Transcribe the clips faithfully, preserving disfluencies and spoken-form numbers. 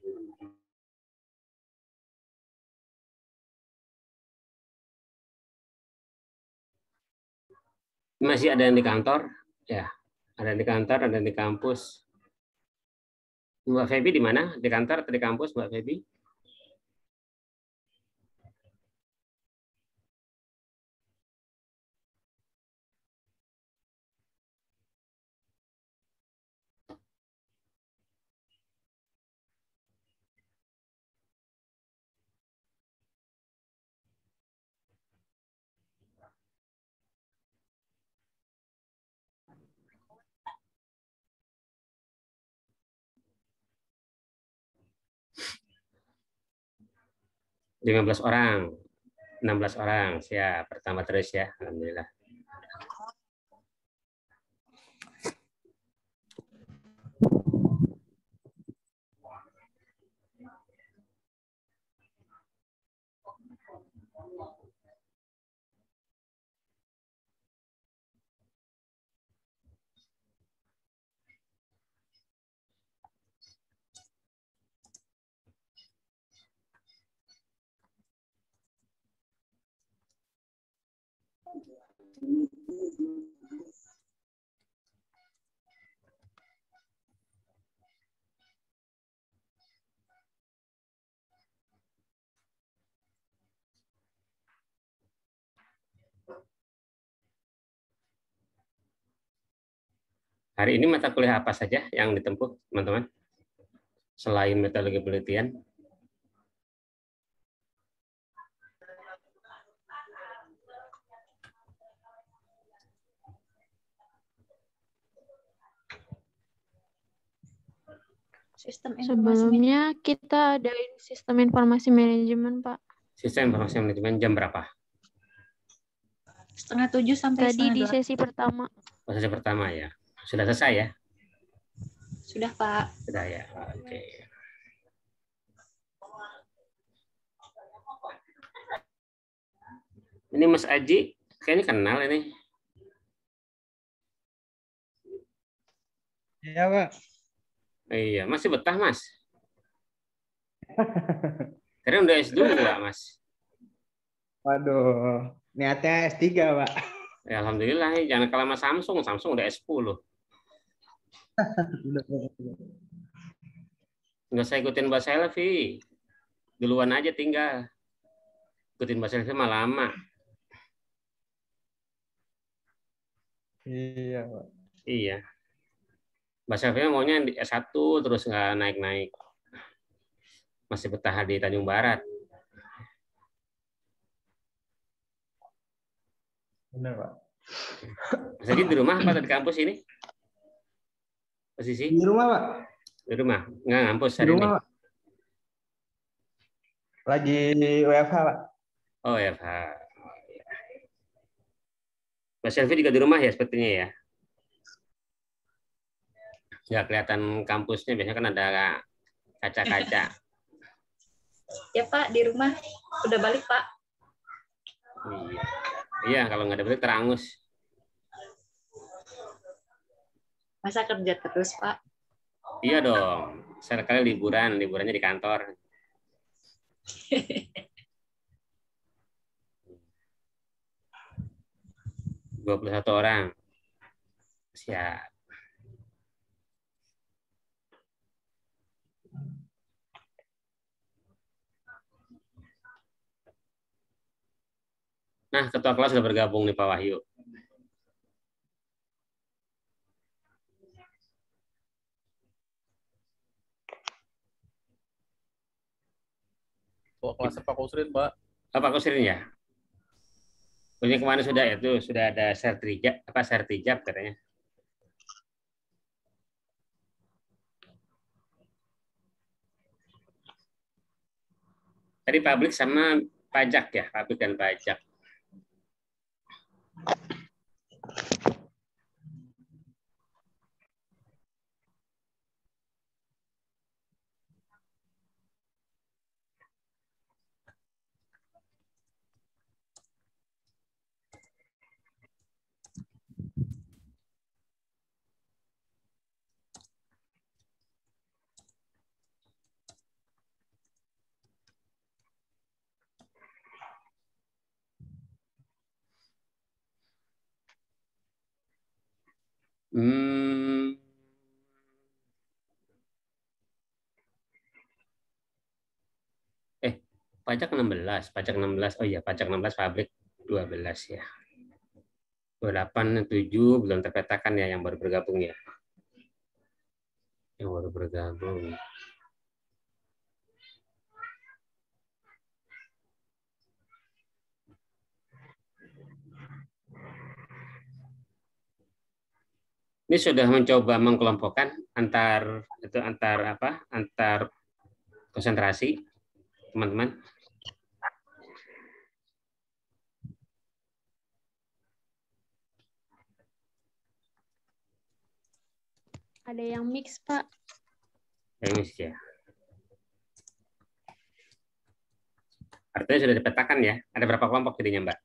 Masih ada yang di kantor? Ya, ada yang di kantor, ada yang di kampus. Mbak Febi di mana? Di kantor atau di kampus, Mbak Febi? lima belas orang, enam belas orang. Siap, pertama terus ya. Alhamdulillah. Hari ini mata kuliah apa saja yang ditempuh, teman-teman? Selain metodologi penelitian. Sistem Sebelumnya kita ada sistem informasi manajemen, Pak. Sistem informasi manajemen jam berapa? Setengah tujuh sampai Tadi di setengah sesi pertama. Oh, sesi pertama ya. Sudah selesai ya? Sudah, Pak. Sudah ya. Oke. Ini Mas Aji, kayaknya kenal ini. Iya, Pak. Iya, masih betah, Mas. Karena udah S dua, Mas. Waduh, niatnya S tiga, Pak. Ya, alhamdulillah, jangan kalah sama Samsung. Samsung udah S sepuluh. Nggak usah ikutin Mbak Selvi. Duluan aja tinggal. Ikutin Mbak Selvi mah lama. Iya, Pak. Iya. Mbak Selvi maunya di S satu terus nggak naik-naik. Masih betah di Tanjung Barat. Benar, Pak. Mas Aji di rumah apa di kampus ini? Posisi? Di rumah, Pak. Di rumah? Nggak ngampus Di hari rumah, ini? Pak. Lagi W F H, Pak. Oh, ya, Pak. Mbak Selvi juga di rumah ya sepertinya ya? Nggak kelihatan kampusnya, biasanya kan ada kaca-kaca. Ya, Pak, di rumah. Udah balik, Pak. Iya, iya kalau nggak ada balik terangus. Masa kerja terus, Pak? Iya dong, sekali liburan, liburannya di kantor. dua puluh satu orang. Siap. Nah, ketua kelas sudah bergabung nih Pak Wahyu. Ketua kelas Pak Kusrin, Pak. Oh, Pak Kusrin ya? Punya kemana sudah itu? Sudah ada sertijab, apa sertijab katanya? Tadi publik sama pajak ya, publik dan pajak. Hmm. Eh, pajak enam belas, pajak enam belas. Oh iya, pajak enam belas, pabrik dua belas ya. dua puluh delapan, tujuh belum terpetakan ya yang baru bergabung ya. Yang baru bergabung. Ini sudah mencoba mengkelompokkan antar itu antar apa? Antar konsentrasi, teman-teman. Ada yang mix, Pak. Yang ya. Artinya sudah dipetakan ya. Ada berapa kelompok jadinya, Mbak?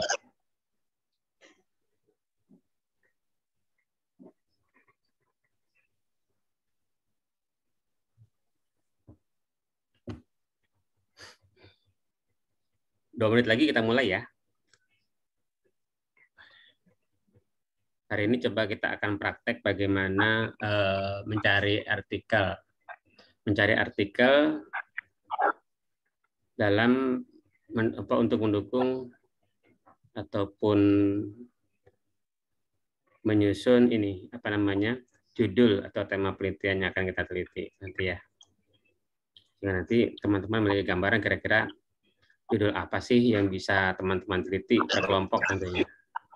Dua menit lagi kita mulai ya. Hari ini coba kita akan praktek bagaimana uh, mencari artikel. Mencari artikel dalam men, apa, untuk mendukung ataupun menyusun ini apa namanya judul atau tema penelitian yang akan kita teliti nanti ya. Sehingga nanti teman-teman memiliki gambaran kira-kira judul apa sih yang bisa teman-teman teliti per kelompok tentunya.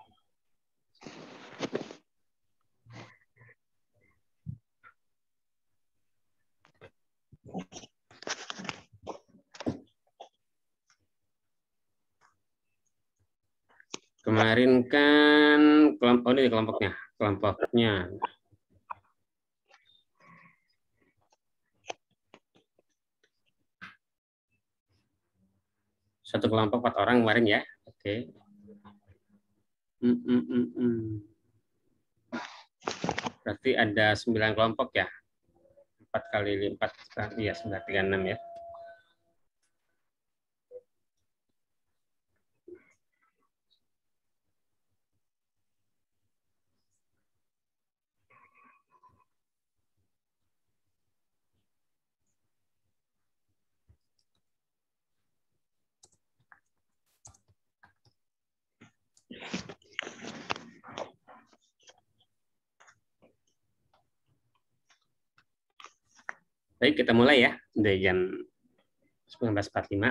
Kemarin kan kelompok, oh ini kelompoknya, kelompoknya. Satu kelompok empat orang kemarin ya, oke. Hmm, hmm, hmm, hmm. Berarti ada sembilan kelompok ya, empat kali empat, iya sembilan tiga enam ya. Baik, kita mulai ya, dari jam sembilan belas empat puluh lima.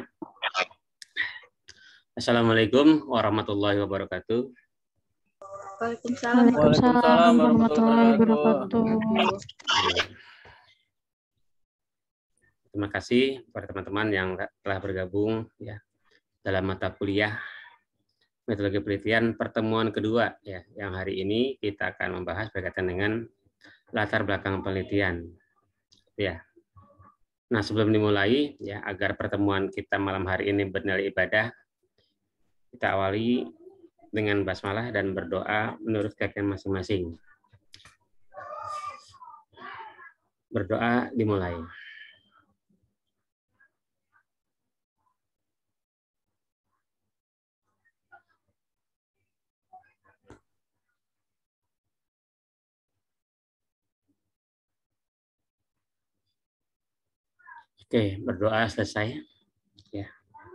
Assalamualaikum warahmatullahi wabarakatuh. Waalaikumsalam. Waalaikumsalam warahmatullahi wabarakatuh. Terima kasih kepada teman-teman yang telah bergabung ya dalam mata kuliah metodologi penelitian pertemuan kedua ya, yang hari ini kita akan membahas berkaitan dengan latar belakang penelitian ya. Nah, sebelum dimulai ya, agar pertemuan kita malam hari ini bernilai ibadah, kita awali dengan basmalah dan berdoa menurut keyakinan masing-masing. Berdoa dimulai. Oke, berdoa selesai. Ya.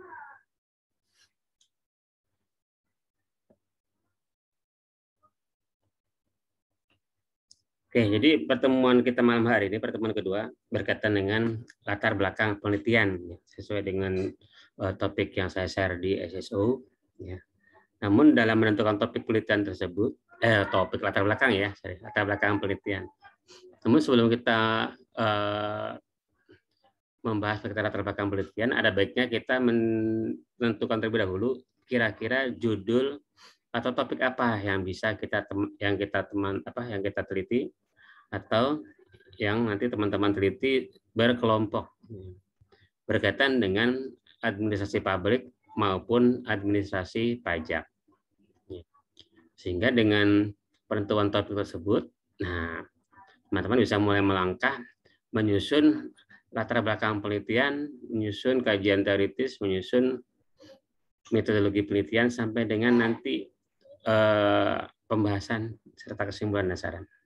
Oke, jadi pertemuan kita malam hari ini, pertemuan kedua, berkaitan dengan latar belakang penelitian, ya, sesuai dengan uh, topik yang saya share di S S O. Ya. Namun dalam menentukan topik penelitian tersebut, eh, topik latar belakang ya, sorry, latar belakang penelitian. Namun sebelum kita uh, membahas tentang latar belakang penelitian, ada baiknya kita menentukan terlebih dahulu kira-kira judul atau topik apa yang bisa kita yang kita teman apa yang kita teliti atau yang nanti teman-teman teliti berkelompok berkaitan dengan administrasi pabrik maupun administrasi pajak. Sehingga dengan penentuan topik tersebut, nah teman-teman bisa mulai melangkah menyusun latar belakang penelitian, menyusun kajian teoritis, menyusun metodologi penelitian sampai dengan nanti eh, pembahasan serta kesimpulan dasaran.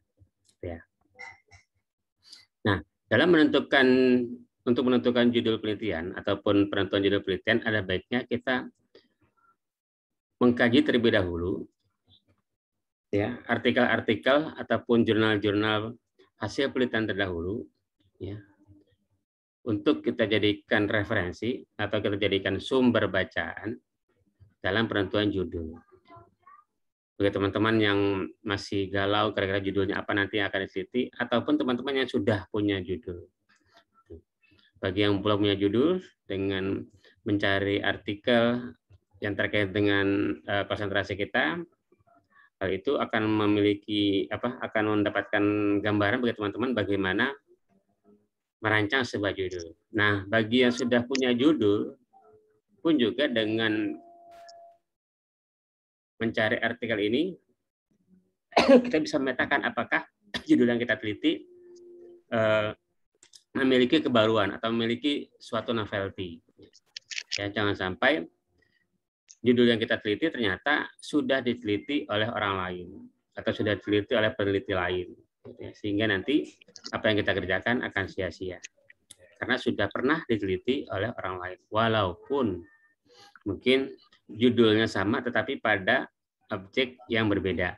Ya. Nah, dalam menentukan untuk menentukan judul penelitian ataupun penentuan judul penelitian, ada baiknya kita mengkaji terlebih dahulu ya artikel-artikel ataupun jurnal-jurnal hasil penelitian terdahulu ya untuk kita jadikan referensi atau kita jadikan sumber bacaan dalam penentuan judul. Bagi teman-teman yang masih galau kira-kira judulnya apa nanti yang akan diteliti, ataupun teman-teman yang sudah punya judul. Bagi yang belum punya judul, dengan mencari artikel yang terkait dengan uh, konsentrasi kita, hal itu akan memiliki apa? Akan mendapatkan gambaran bagi teman-teman bagaimana merancang sebuah judul. Nah, bagi yang sudah punya judul pun juga dengan mencari artikel ini, kita bisa memetakan apakah judul yang kita teliti uh, memiliki kebaruan atau memiliki suatu novelty. Ya, jangan sampai judul yang kita teliti ternyata sudah diteliti oleh orang lain atau sudah diteliti oleh peneliti lain, sehingga nanti apa yang kita kerjakan akan sia-sia karena sudah pernah diteliti oleh orang lain, walaupun mungkin judulnya sama tetapi pada objek yang berbeda.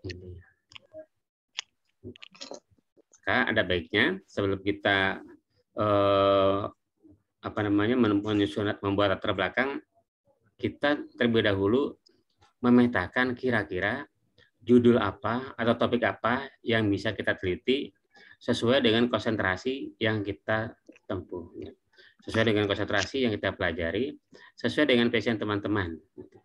Maka ada baiknya sebelum kita eh, apa namanya menyusun membuat latar belakang, kita terlebih dahulu memetakan kira-kira judul apa atau topik apa yang bisa kita teliti sesuai dengan konsentrasi yang kita tempuh, sesuai dengan konsentrasi yang kita pelajari, sesuai dengan passion teman-teman.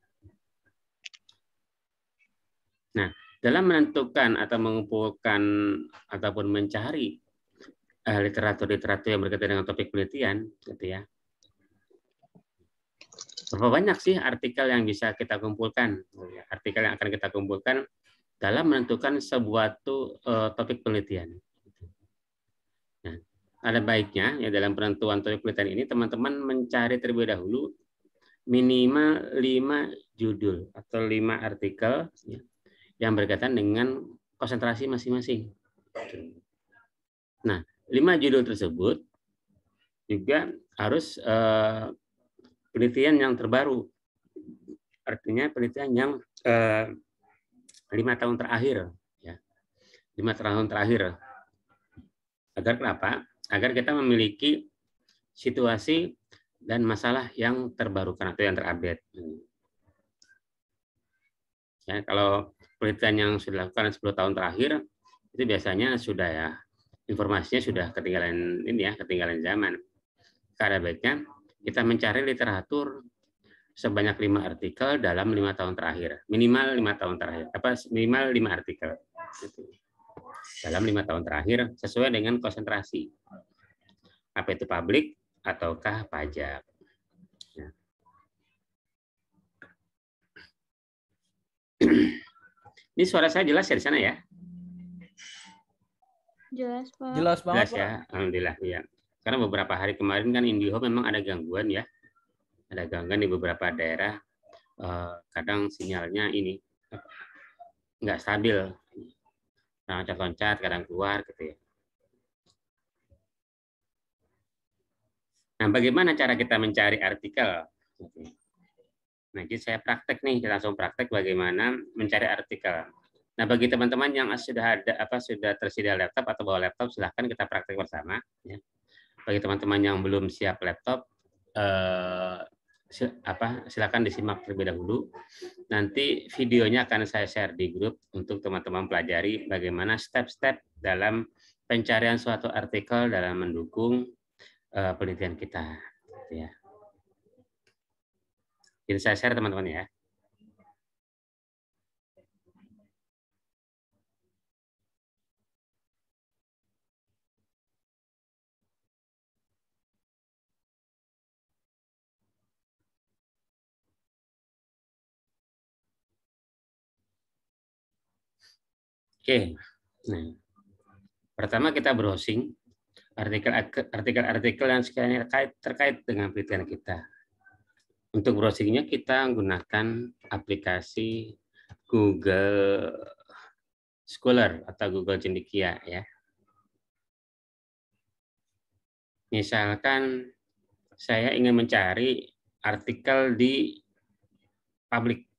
Nah, dalam menentukan atau mengumpulkan ataupun mencari literatur-literatur yang berkaitan dengan topik penelitian, gitu ya. Berapa banyak sih artikel yang bisa kita kumpulkan? Artikel yang akan kita kumpulkan dalam menentukan sebuah uh, topik penelitian. Nah, ada baiknya ya dalam penentuan topik penelitian ini teman-teman mencari terlebih dahulu minimal lima judul atau lima artikel ya, yang berkaitan dengan konsentrasi masing-masing. Nah, lima judul tersebut juga harus eh, penelitian yang terbaru. Artinya penelitian yang eh, lima tahun terakhir. Ya. Lima tahun terakhir. Agar kenapa? Agar kita memiliki situasi dan masalah yang terbarukan atau yang terupdate. Ya, kalau penelitian yang sudah dilakukan sepuluh tahun terakhir, itu biasanya sudah ya, informasinya sudah ketinggalan ini ya, ketinggalan zaman. Karena baiknya kita mencari literatur sebanyak lima artikel dalam lima tahun terakhir, minimal lima tahun terakhir, apa minimal lima artikel dalam lima tahun terakhir sesuai dengan konsentrasi. Apa itu publik ataukah pajak? Ya. Ini suara saya jelas ya di sana ya? Jelas, Pak. Jelas banget, Jelas ya, alhamdulillah ya. Karena beberapa hari kemarin kan IndiHome memang ada gangguan ya, ada gangguan di beberapa daerah. Eh, kadang sinyalnya ini nggak stabil, kadang loncat-loncat, kadang keluar gitu ya. Nah, bagaimana cara kita mencari artikel? Nah, jadi saya praktek nih, kita langsung praktek bagaimana mencari artikel. Nah, bagi teman-teman yang sudah ada apa sudah tersedia laptop atau bawa laptop, silahkan kita praktek bersama. Ya. Bagi teman-teman yang belum siap laptop, eh, sil apa silakan disimak terlebih dahulu. Nanti videonya akan saya share di grup untuk teman-teman pelajari bagaimana step-step dalam pencarian suatu artikel dalam mendukung eh, penelitian kita. Ya. Jadi saya share teman-teman ya. Oke, nah, pertama kita browsing artikel-artikel yang sekiranya terkait, terkait dengan penelitian kita. Untuk browsingnya kita menggunakan aplikasi Google Scholar atau Google Cendekia ya. Misalkan saya ingin mencari artikel di publik,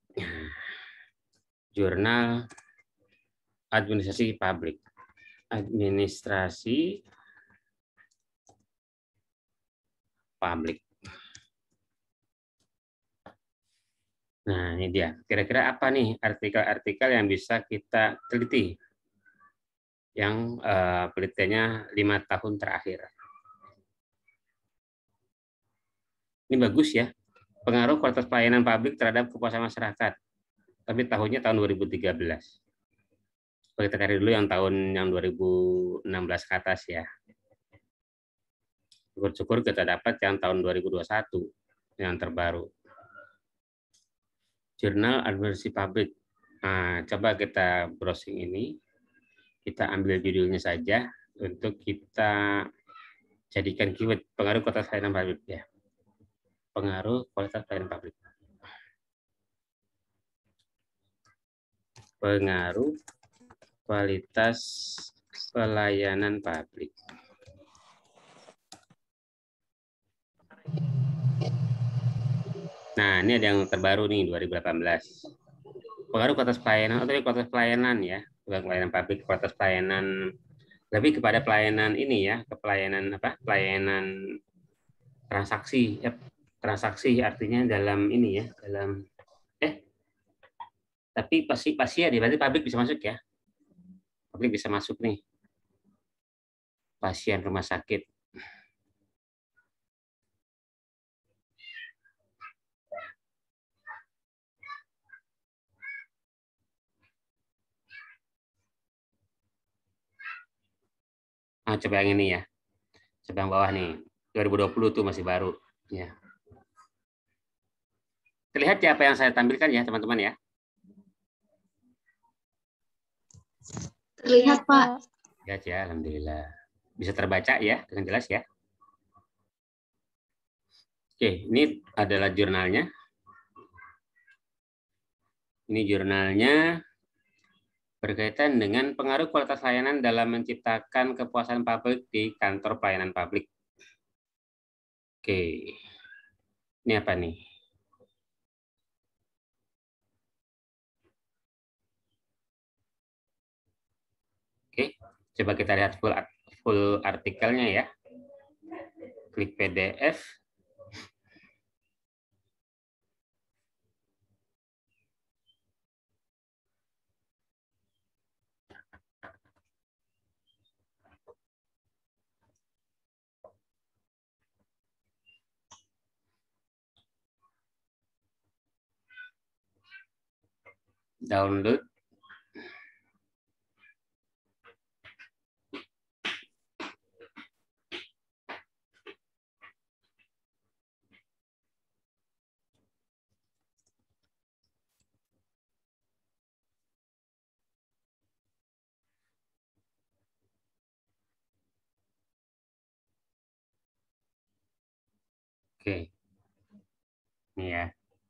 jurnal administrasi publik, administrasi publik. Nah, ini dia. Kira-kira apa nih artikel-artikel yang bisa kita teliti? Yang uh, penelitiannya lima tahun terakhir. Ini bagus ya. Pengaruh kualitas pelayanan publik terhadap kepuasan masyarakat. Tapi tahunnya tahun dua ribu tiga belas. Kita cari dulu yang tahun yang dua ribu enam belas ke atas ya. Syukur-syukur kita dapat yang tahun dua ribu dua puluh satu yang terbaru. Jurnal Administrasi Publik. Nah, coba kita browsing ini. Kita ambil judulnya saja untuk kita jadikan keyword pengaruh kualitas pelayanan publik ya. Pengaruh kualitas pelayanan publik. Pengaruh kualitas pelayanan publik. Nah, ini ada yang terbaru nih dua ribu delapan belas. Pengaruh kualitas pelayanan atau kualitas pelayanan ya, bukan pelayanan publik, kualitas pelayanan lebih kepada pelayanan ini ya, ke pelayanan apa? Pelayanan transaksi ya. Transaksi artinya dalam ini ya, dalam eh tapi pasti pasti ya, berarti publik bisa masuk ya. Publik bisa masuk nih. Pasien rumah sakit. Nah, coba yang ini ya. Coba yang bawah nih. dua ribu dua puluh tuh masih baru ya. Terlihat ya apa yang saya tampilkan ya, teman-teman ya? Terlihat, Pak. Lihat ya, alhamdulillah. Bisa terbaca ya dengan jelas ya. Oke, ini adalah jurnalnya. Ini jurnalnya berkaitan dengan pengaruh kualitas layanan dalam menciptakan kepuasan publik di kantor pelayanan publik. Oke, ini apa nih? Oke, coba kita lihat full full artikelnya ya. Klik P D F. Download. Oke. Ini ya.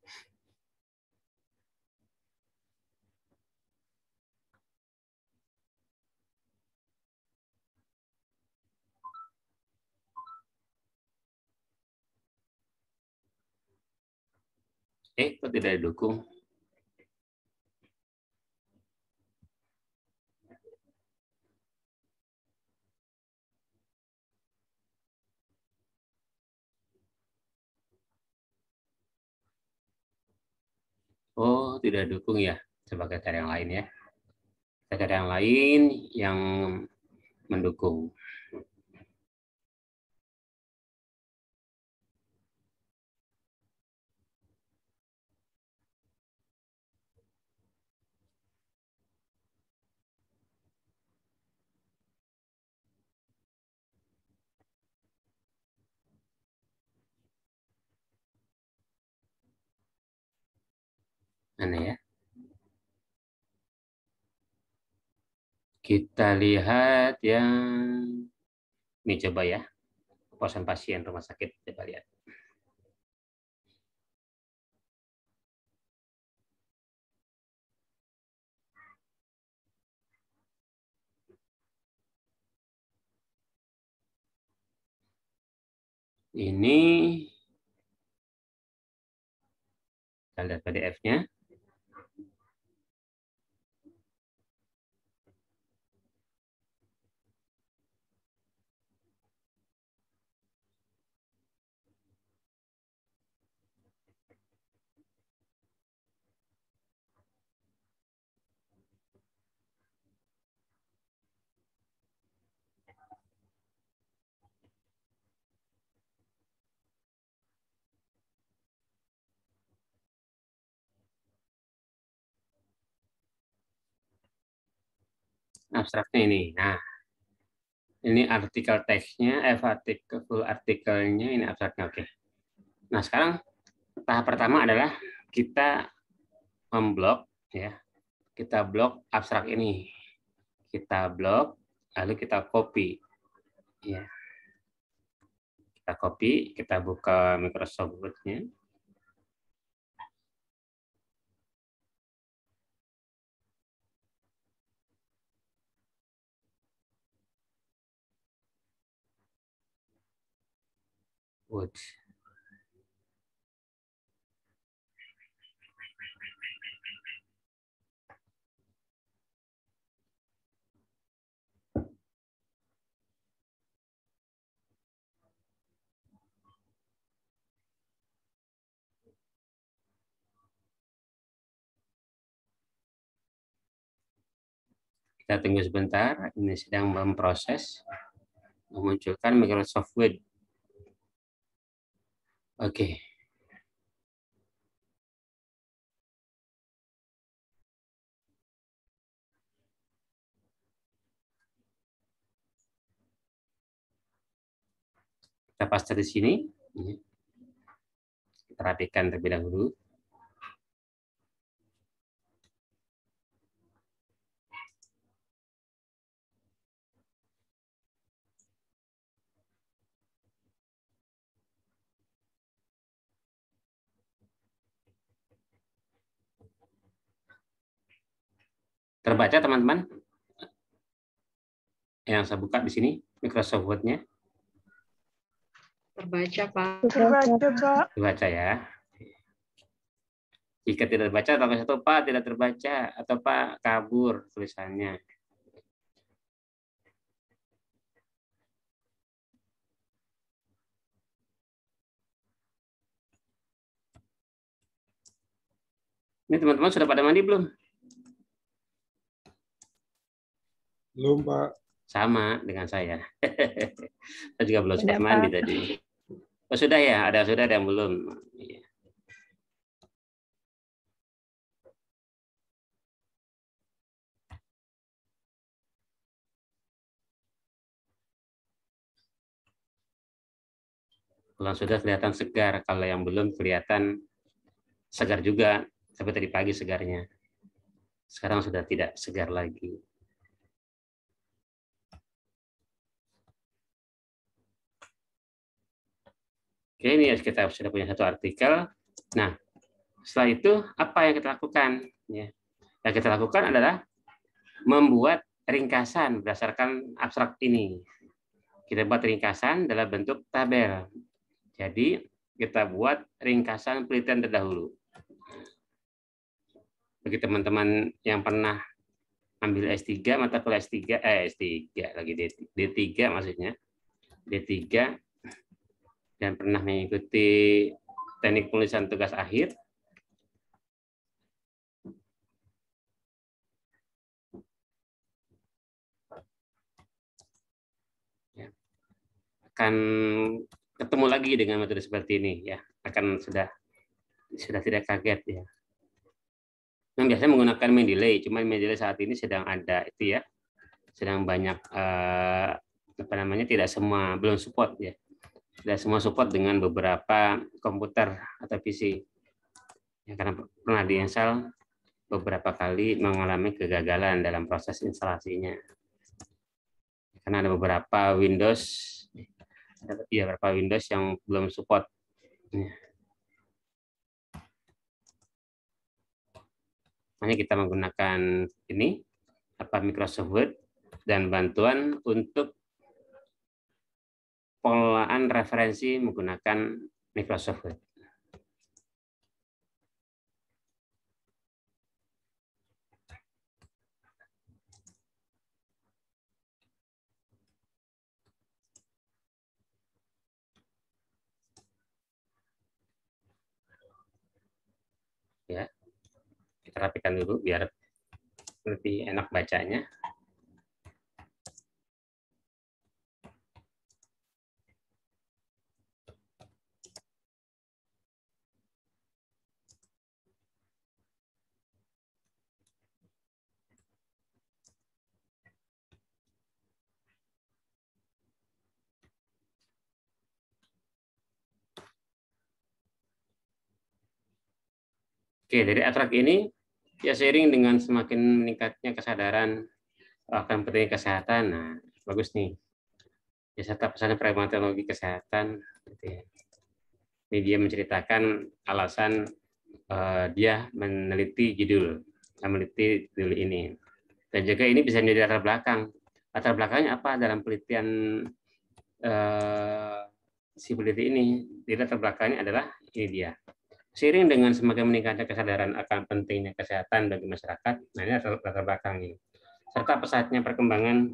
Eh, kok tidak didukung? Oh, tidak dukung ya. Coba kita cari yang lain ya. Kita cari yang lain yang mendukung. Mana ya? Kita lihat yang ini coba ya. Kepuasan pasien rumah sakit. Coba lihat. Ini kita lihat P D F-nya. Abstraknya ini. Nah, ini artikel teksnya, eh, artikel full artikelnya, ini abstraknya. Oke. Nah, sekarang tahap pertama adalah kita memblok, ya. Kita blok abstrak ini. Kita blok, lalu kita copy, ya. Kita copy, kita buka Microsoft Word-nya. Word. Kita tunggu sebentar, ini sedang memproses, memunculkan Microsoft Word. Oke. Kita paste di sini. Kita rapikan terlebih dahulu. Terbaca teman-teman? Yang saya buka di sini Microsoft Word-nya. Terbaca, Pak. Terbaca, Pak. Terbaca ya. Jika tidak terbaca, atau satu Pak tidak terbaca, atau Pak kabur tulisannya. Ini teman-teman sudah pada mandi belum? Belum, Pak. Sama dengan saya. Saya juga belum sempat Sudah, mandi Pak. tadi. Oh sudah ya, ada sudah ada yang belum. Iya. Kalau sudah kelihatan segar, kalau yang belum kelihatan segar juga, tapi tadi pagi segarnya. Sekarang sudah tidak segar lagi. Oke, ini kita sudah punya satu artikel. Nah, setelah itu apa yang kita lakukan? Ya. Yang kita lakukan adalah membuat ringkasan berdasarkan abstrak ini. Kita buat ringkasan dalam bentuk tabel. Jadi kita buat ringkasan penelitian terdahulu. Bagi teman-teman yang pernah ambil S tiga, mata kuliah S tiga, eh S tiga lagi D tiga maksudnya, D tiga, dan pernah mengikuti teknik penulisan tugas akhir, ya, akan ketemu lagi dengan metode seperti ini, ya, akan sudah sudah tidak kaget ya. Yang biasanya menggunakan Mendeley, cuma Mendeley saat ini sedang ada itu ya, sedang banyak eh, apa namanya tidak semua belum support ya. Tidak semua support dengan beberapa komputer atau P C. Ya, karena pernah diinstal beberapa kali mengalami kegagalan dalam proses instalasinya. Karena ada beberapa Windows, ya beberapa Windows yang belum support. Ya. Hanya kita menggunakan ini apa Microsoft Word dan bantuan untuk pengelolaan referensi menggunakan Microsoft Word. Ya, kita rapikan dulu biar lebih enak bacanya. Oke, dari abstrak ini ya seiring dengan semakin meningkatnya kesadaran akan pentingnya kesehatan. Nah, bagus nih. Ya, serta pesan teknologi kesehatan. Gitu ya. Ini dia menceritakan alasan uh, dia meneliti judul, meneliti judul ini. Dan juga ini bisa menjadi latar belakang. Latar belakangnya apa dalam penelitian uh, si peneliti ini? Di latar belakangnya adalah ini dia. Seiring dengan semakin meningkatnya kesadaran akan pentingnya kesehatan bagi masyarakat, nah ini latar belakangnya. Serta pesatnya perkembangan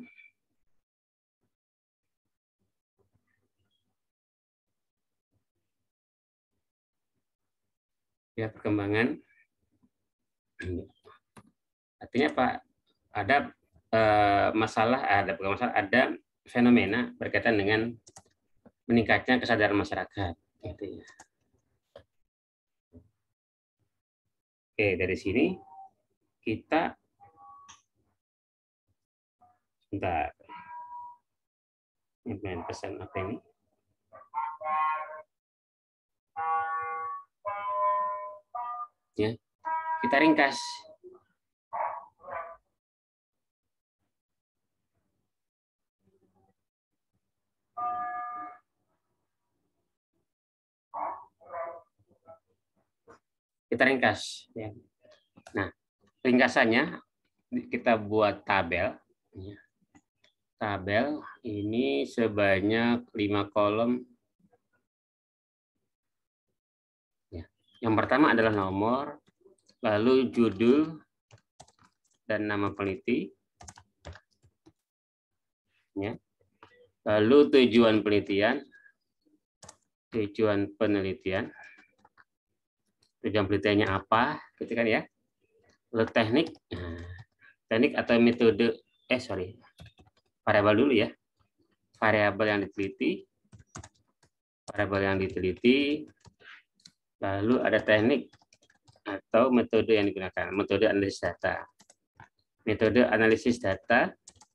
ya perkembangan artinya apa? Ada eh, masalah, ada bukan masalah, ada fenomena berkaitan dengan meningkatnya kesadaran masyarakat. Gitu ya. Oke, dari sini kita sebentar. Ini main pesan apa ini? Ya, kita ringkas. Kita ringkas. Ya. Nah, ringkasannya kita buat tabel. Ya. Tabel ini sebanyak lima kolom. Ya. Yang pertama adalah nomor, lalu judul dan nama peneliti. Ya. Lalu tujuan penelitian, tujuan penelitian, tujuan penelitiannya apa, gitu kan ya. Lalu teknik, teknik atau metode, eh sorry, variabel dulu ya. Variabel yang diteliti, variabel yang diteliti, lalu ada teknik atau metode yang digunakan, metode analisis data. Metode analisis data,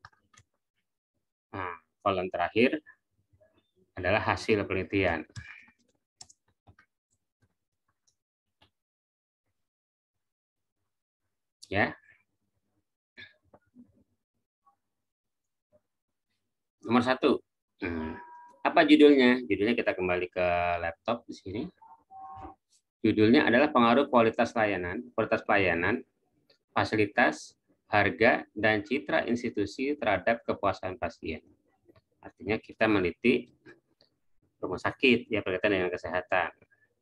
nah, kolom terakhir adalah hasil penelitian. Ya. Nomor satu. Hmm. Apa judulnya? Judulnya kita kembali ke laptop di sini. Judulnya adalah pengaruh kualitas layanan, kualitas pelayanan, fasilitas, harga, dan citra institusi terhadap kepuasan pasien. Artinya kita meneliti rumah sakit ya berkaitan dengan kesehatan.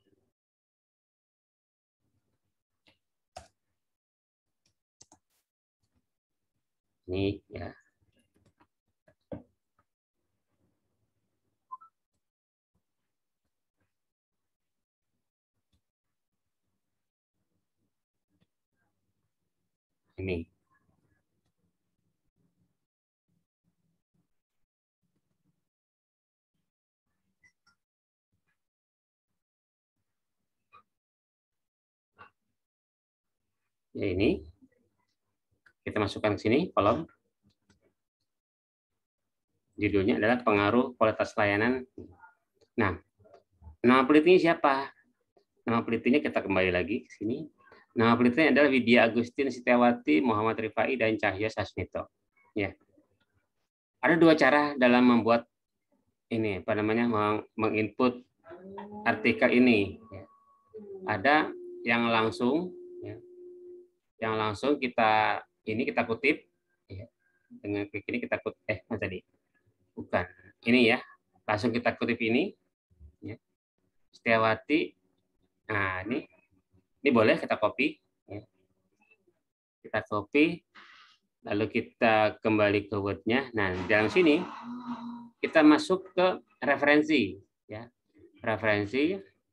Ini ya. Ini. Ya ini. Kita masukkan ke sini kolom. Judulnya adalah pengaruh kualitas layanan. Nah, nama penelitinya siapa? Nama penelitinya kita kembali lagi ke sini. Nama penelitinya adalah Widya Agustin Setiawati, Muhammad Rifai, dan Cahyo Sasmito. Ya. Ada dua cara dalam membuat ini, apa namanya, menginput artikel ini. Ada yang langsung, ya, yang langsung kita ini kita kutip, ya, dengan klik ini kita kutip, eh tadi, bukan ini ya, Langsung kita kutip ini. Ya. Setiawati. Nah, ini ini boleh kita copy. Ya. Kita copy. Lalu kita kembali ke Word-nya. Nah, di dalam sini kita masuk ke referensi. Ya. Referensi.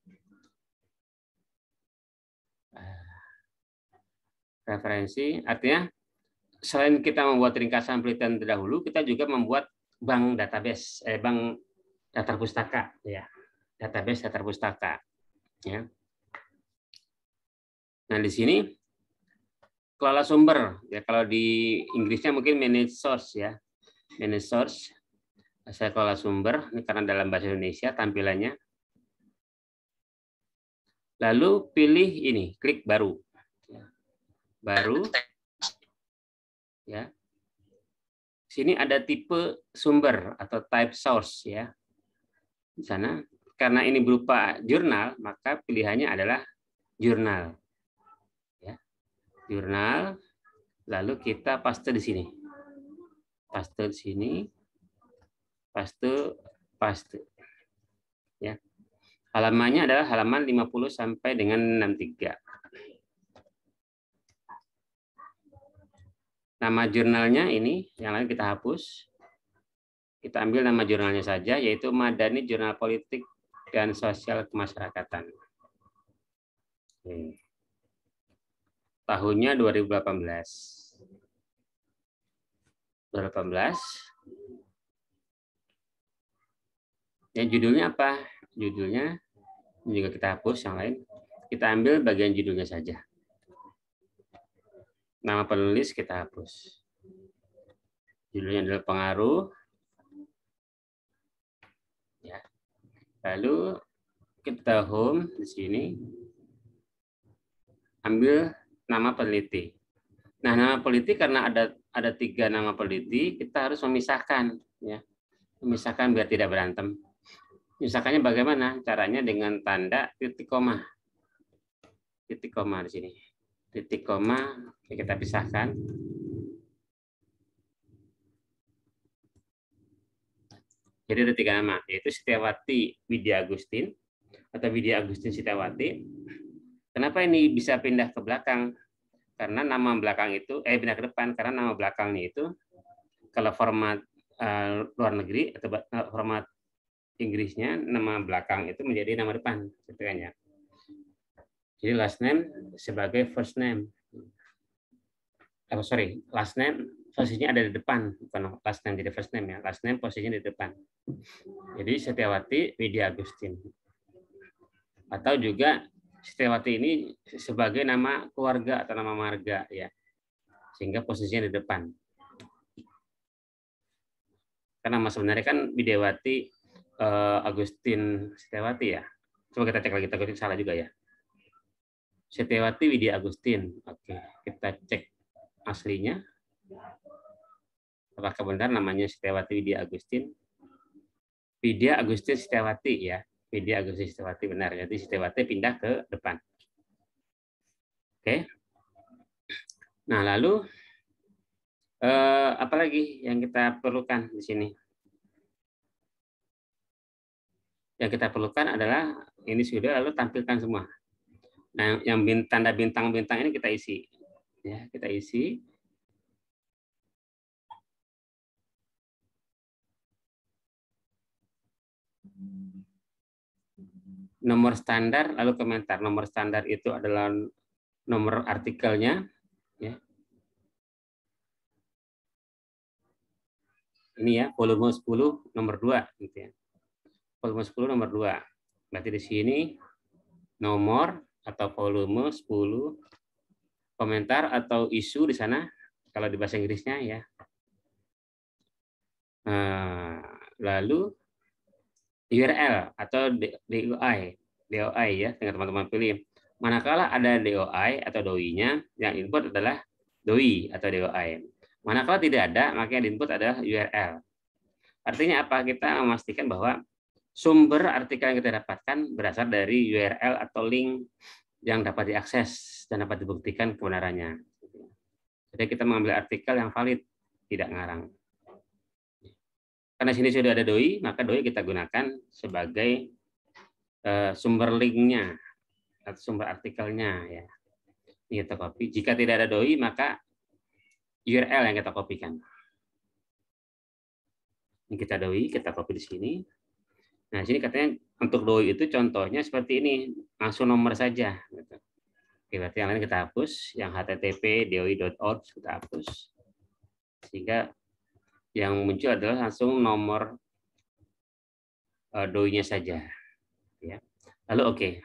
Referensi artinya selain kita membuat ringkasan penelitian terdahulu, kita juga membuat bank database, eh, bank daftar pustaka, ya, database daftar pustaka, ya. Nah di sini kelola sumber, ya kalau di Inggrisnya mungkin manage source, ya, manage source. Saya kelola sumber, ini karena dalam bahasa Indonesia tampilannya. Lalu pilih ini, klik baru, baru. Ya. Sini ada tipe sumber atau type source, ya. Di sana karena ini berupa jurnal, maka pilihannya adalah jurnal. Ya. Jurnal, lalu kita paste di sini. Paste di sini. Paste, paste. Ya. Halamannya adalah halaman lima puluh sampai dengan enam puluh tiga. Nama jurnalnya ini, yang lain kita hapus. Kita ambil nama jurnalnya saja, yaitu Madani Jurnal Politik dan Sosial Kemasyarakatan. Oke. Tahunnya dua ribu delapan belas. dua ribu delapan belas. Ya, judulnya apa? Judulnya ini juga kita hapus, yang lain. Kita ambil bagian judulnya saja. Nama penulis kita hapus. Judulnya adalah pengaruh. Ya. Lalu kita home di sini. Ambil nama peneliti. Nah, nama peneliti karena ada ada tiga nama peneliti, kita harus memisahkan, ya. Memisahkan biar tidak berantem. Misalkannya bagaimana? Caranya dengan tanda titik koma. Titik koma di sini. Titik koma, kita pisahkan. Jadi ada tiga nama, yaitu Setiawati Widya Agustin atau Widya Agustin Setiawati. Kenapa ini bisa pindah ke belakang? Karena nama belakang itu, eh pindah ke depan, karena nama belakangnya itu kalau format uh, luar negeri atau uh, format Inggrisnya, nama belakang itu menjadi nama depan, gitu kan ya. Jadi last name sebagai first name. Oh, sorry, last name posisinya ada di depan, bukan last name jadi first name ya. Last name posisinya di depan. Jadi Setiawati Widya Agustin. Atau juga Setiawati ini sebagai nama keluarga atau nama marga ya. Sehingga posisinya di depan. Karena nama sebenarnya kan Widyawati eh, Agustin Setiawati ya. Coba kita cek lagi, takut salah juga ya. Setiawati Widya Agustin. Oke, kita cek aslinya. Apakah benar namanya Setiawati Widya Agustin? Widya Agustin Setiawati ya. Widya Agustin Setiawati benar. Jadi Setiawati pindah ke depan. Oke. Nah, lalu eh, apa lagi yang kita perlukan di sini? Yang kita perlukan adalah ini sudah, lalu tampilkan semua. Nah, yang tanda bintang-bintang ini kita isi, ya kita isi. Nomor standar, lalu komentar. Nomor standar itu adalah nomor artikelnya, ya. Ini ya, volume sepuluh nomor dua, gitu ya. Volume sepuluh nomor dua. Berarti di sini nomor atau volume sepuluh, komentar atau isu di sana kalau di bahasa Inggrisnya ya. Nah, lalu U R L atau D O I, D O I ya, tinggal teman-teman pilih. Manakala ada D O I atau D O I-nya, yang input adalah D O I atau D O I. Manakala tidak ada, maka yang input adalah U R L. Artinya apa? Kita memastikan bahwa sumber artikel yang kita dapatkan berasal dari U R L atau link yang dapat diakses dan dapat dibuktikan kebenarannya. Jadi kita mengambil artikel yang valid, tidak ngarang. Karena sini sudah ada doi, maka doi kita gunakan sebagai uh, sumber linknya atau sumber artikelnya ya. Ini kita copy. Jika tidak ada doi, maka U R L yang kita kopikan. Ini kita doi, kita copy di sini. Nah, sini katanya untuk doi itu contohnya seperti ini, langsung nomor saja. Gitu. Oke, berarti yang lain kita hapus, yang H T T P doi dot org kita hapus. Sehingga yang muncul adalah langsung nomor uh, doi-nya saja. Ya. Lalu oke. Okay.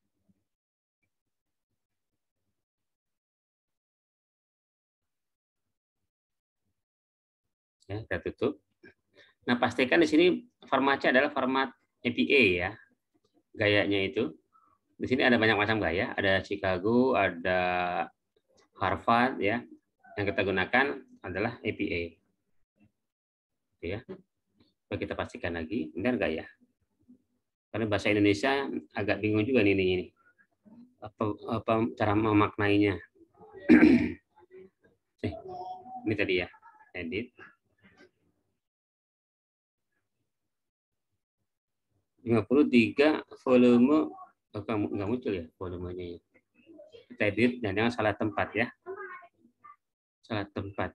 Ya, kita tutup. Nah, pastikan di sini formatnya adalah format A P A ya. Gayanya itu. Di sini ada banyak macam gaya, ada Chicago, ada Harvard ya. Yang kita gunakan adalah A P A. Ya. Coba kita pastikan lagi, benar nggak ya? Karena bahasa Indonesia agak bingung juga nih ini. Apa, apa cara memaknainya? eh, ini tadi ya, edit. lima puluh tiga volume, oh, nggak muncul ya volumenya ya. Kita edit dan jangan salah tempat ya. Salah tempat.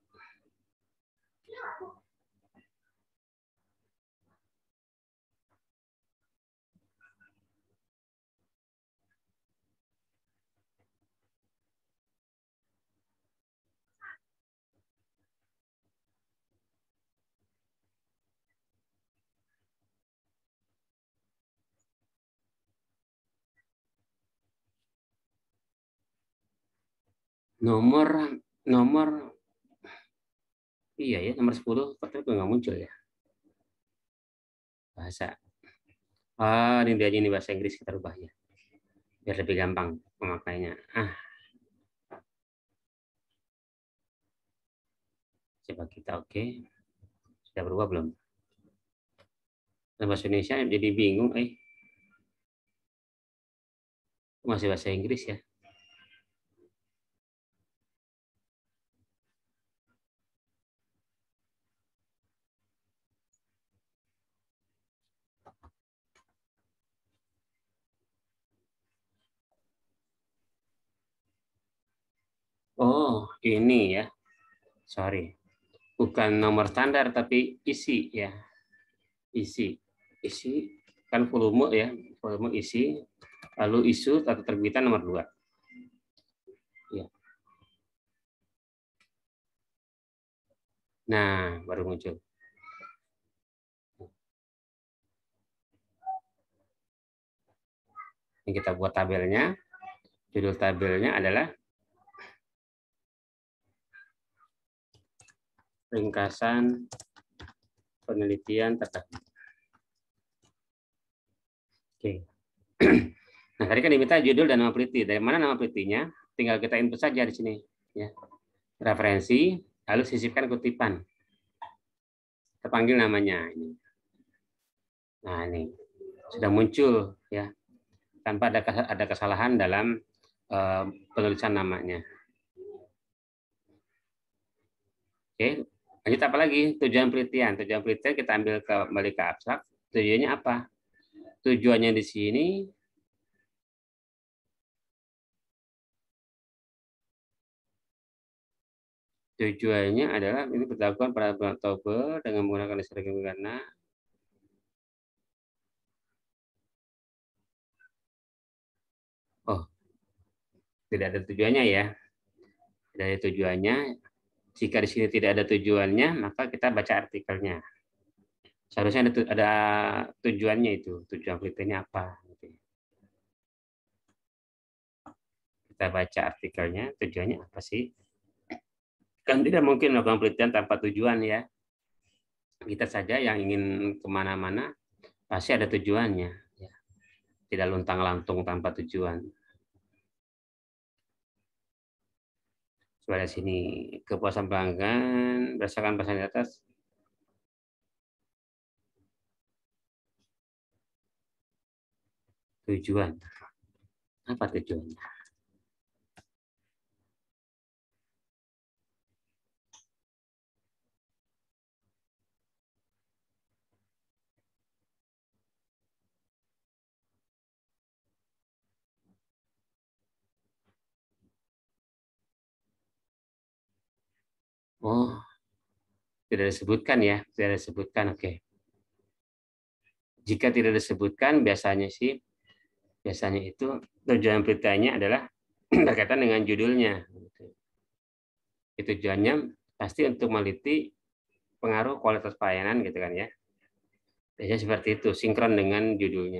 Nomor nomor iya ya, nomor sepuluh tapi nggak muncul ya. Bahasa. Ah, ini dia ini bahasa Inggris kita rubah ya. Biar lebih gampang memakainya. Ah. Coba kita oke. Okay. Sudah berubah belum? Bahasa Indonesia jadi bingung eh. Masih bahasa Inggris ya. Oh, ini ya. Sorry. Bukan nomor standar tapi isi ya. Isi. Isi kan volume ya, volume isi. Lalu isu atau terbitan nomor dua. Ya. Nah, baru muncul. Ini kita buat tabelnya. Judul tabelnya adalah ringkasan penelitian terdahulu. Oke. Nah, tadi kan diminta judul dan nama peneliti. Dari mana nama penelitinya? Tinggal kita input saja di sini. Ya. Referensi, lalu sisipkan kutipan. Kita panggil namanya. Ini. Nah, ini sudah muncul ya, tanpa ada ada kesalahan dalam uh, penulisan namanya. Oke, lanjut apa lagi? Tujuan penelitian. Tujuan penelitian kita ambil kembali ke abstrak. Tujuannya apa? Tujuannya di sini tujuannya adalah ini berlakukan pada bulan Oktober dengan menggunakan listrik karena oh tidak ada tujuannya ya. Tidak ada tujuannya. Jika di sini tidak ada tujuannya, maka kita baca artikelnya. Seharusnya ada, ada tujuannya itu. Tujuan penelitiannya apa? Kita baca artikelnya, tujuannya apa sih? Kan tidak mungkin melakukan penelitian tanpa tujuan ya. Kita saja yang ingin kemana-mana, pasti ada tujuannya. Ya. Tidak luntang-lantung tanpa tujuan. Coba sini, kepuasan pelanggan berdasarkan pesan di atas. Tujuan. Apa tujuannya? Oh, tidak disebutkan ya, tidak disebutkan. Oke. Jika tidak disebutkan, biasanya sih, biasanya itu tujuan penelitiannya adalah berkaitan dengan judulnya. Itu tujuannya pasti untuk meneliti pengaruh kualitas pelayanan, gitu kan ya. Biasanya seperti itu, sinkron dengan judulnya.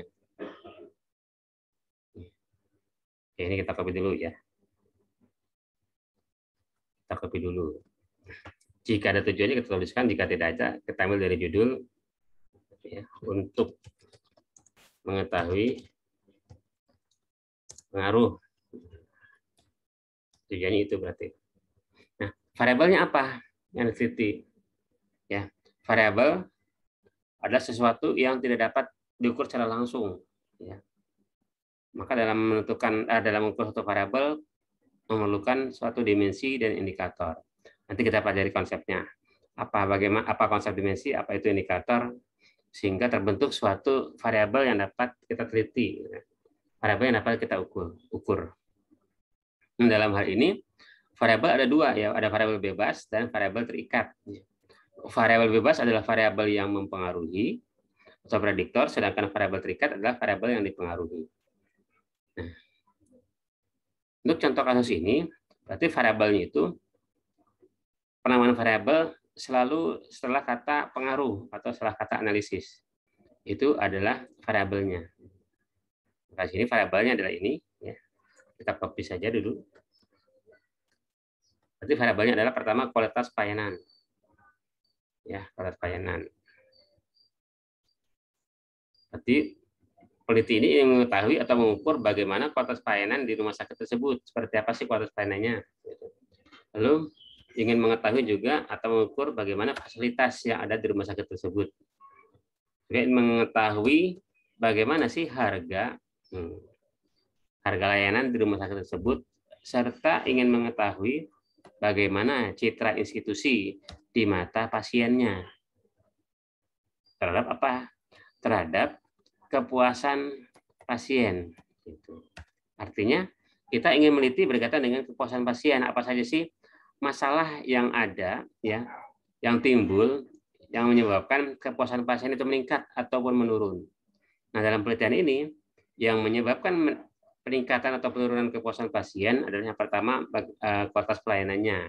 Oke, ini kita copy dulu ya. Kita copy dulu. Jika ada tujuannya kita tuliskan, jika tidak ada kita ambil dari judul ya, untuk mengetahui pengaruh. Tujuannya itu berarti. Nah, variabelnya apa yang diteliti? Ya, variabel adalah sesuatu yang tidak dapat diukur secara langsung. Ya. Maka dalam menentukan eh, dalam mengukur suatu variabel memerlukan suatu dimensi dan indikator. Nanti kita pelajari konsepnya. Apa bagaimana apa konsep dimensi, apa itu indikator, sehingga terbentuk suatu variabel yang dapat kita teliti, variabel yang dapat kita ukur. ukur. Dalam hal ini, variabel ada dua ya, ada variabel bebas dan variabel terikat. Variabel bebas adalah variabel yang mempengaruhi atau prediktor, sedangkan variabel terikat adalah variabel yang dipengaruhi. Nah, untuk contoh kasus ini, berarti variabelnya itu penamaan variabel selalu setelah kata pengaruh atau setelah kata analisis. Itu adalah variabelnya. Nah, sini variabelnya adalah ini. Ya. Kita copy saja dulu. Berarti variabelnya adalah pertama kualitas pelayanan. Ya, kualitas pelayanan. Berarti peneliti ini yang mengetahui atau mengukur bagaimana kualitas pelayanan di rumah sakit tersebut. Seperti apa sih kualitas pelayanannya. Lalu ingin mengetahui juga atau mengukur bagaimana fasilitas yang ada di rumah sakit tersebut. Juga ingin mengetahui bagaimana sih harga hmm, harga layanan di rumah sakit tersebut, serta ingin mengetahui bagaimana citra institusi di mata pasiennya. Terhadap apa? Terhadap kepuasan pasien. Artinya kita ingin meneliti berkaitan dengan kepuasan pasien, apa saja sih masalah yang ada, ya, yang timbul, yang menyebabkan kepuasan pasien itu meningkat ataupun menurun. Nah, dalam penelitian ini, yang menyebabkan peningkatan atau penurunan kepuasan pasien adalah yang pertama kualitas pelayanannya.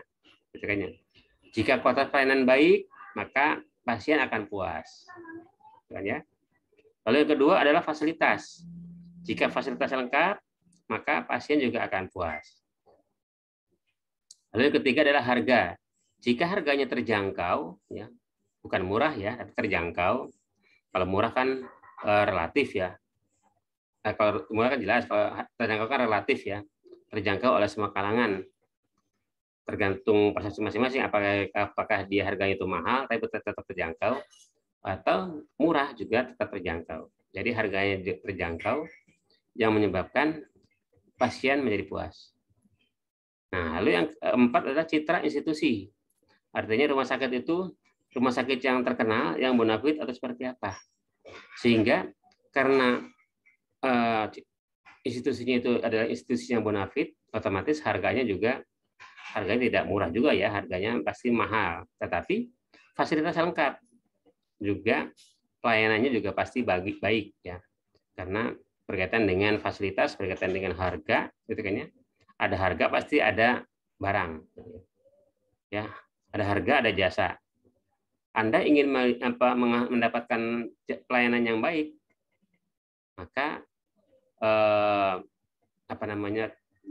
Jika kualitas pelayanan baik, maka pasien akan puas. Ya. Lalu yang kedua adalah fasilitas. Jika fasilitas lengkap, maka pasien juga akan puas. Lalu yang ketiga adalah harga. Jika harganya terjangkau, ya, bukan murah ya, tapi terjangkau. Kalau murah kan e, relatif ya. Nah, kalau murah kan jelas, kalau terjangkau kan relatif ya. Terjangkau oleh semua kalangan. Tergantung persepsi masing-masing, apakah, apakah dia harganya itu mahal, tapi tetap terjangkau, atau murah juga tetap terjangkau. Jadi harganya terjangkau yang menyebabkan pasien menjadi puas. Nah, lalu yang keempat adalah citra institusi. Artinya rumah sakit itu rumah sakit yang terkenal, yang bonafit atau seperti apa. Sehingga karena uh, institusinya itu adalah institusi yang bonafit, otomatis harganya juga harganya tidak murah juga ya, harganya pasti mahal. Tetapi fasilitas lengkap juga, pelayanannya juga pasti baik baik ya. Karena berkaitan dengan fasilitas, berkaitan dengan harga, gitu kan ya. Ada harga pasti ada barang, ya. Ada harga, ada jasa. Anda ingin apa, mendapatkan pelayanan yang baik, maka eh, apa namanya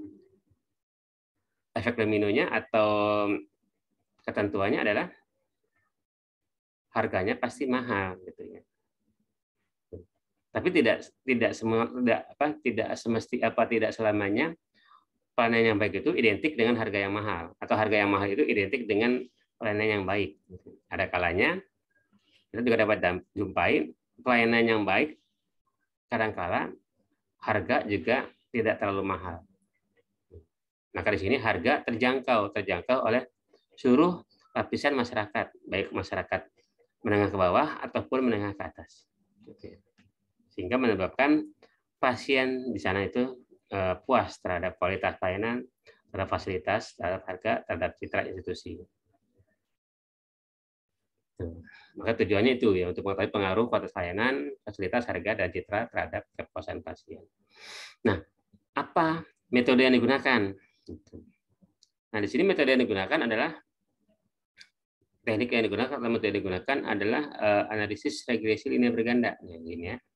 efek dominonya atau ketentuannya adalah harganya pasti mahal, gitu ya. Tapi tidak tidak semua tidak apa tidak semesti apa tidak selamanya pelayanan yang baik itu identik dengan harga yang mahal, atau harga yang mahal itu identik dengan pelayanan yang baik. Ada kalanya kita juga dapat jumpai pelayanan yang baik kadang-kala harga juga tidak terlalu mahal. Maka di sini harga terjangkau, terjangkau oleh seluruh lapisan masyarakat, baik masyarakat menengah ke bawah ataupun menengah ke atas. Sehingga menyebabkan pasien di sana itu puas terhadap kualitas pelayanan, terhadap fasilitas, terhadap harga, terhadap citra institusi. Tuh. Maka tujuannya itu ya, untuk mengetahui pengaruh kualitas layanan, fasilitas, harga, dan citra terhadap kepuasan pasien. Nah, apa metode yang digunakan? Nah, di sini metode yang digunakan adalah teknik yang digunakan atau metode yang digunakan adalah uh, analisis regresi linear berganda. Nah, ini ya.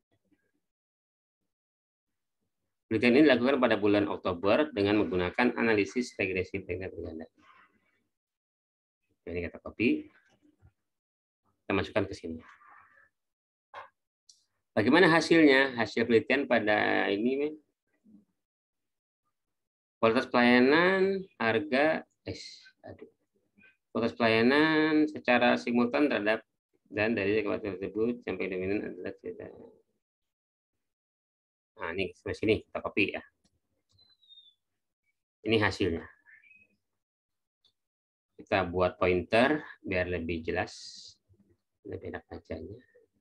Penelitian ini dilakukan pada bulan Oktober dengan menggunakan analisis regresi linear berganda. Ini kita copy. Kita masukkan ke sini. Bagaimana hasilnya? Hasil penelitian pada ini, kualitas pelayanan, harga, eh, aduh, kualitas pelayanan secara simultan terhadap dan dari kualitas tersebut sampai dominan adalah tidak. Nah, ini sampai sini kita copy ya. Ini hasilnya. Kita buat pointer biar lebih jelas. Lebih enak bacanya.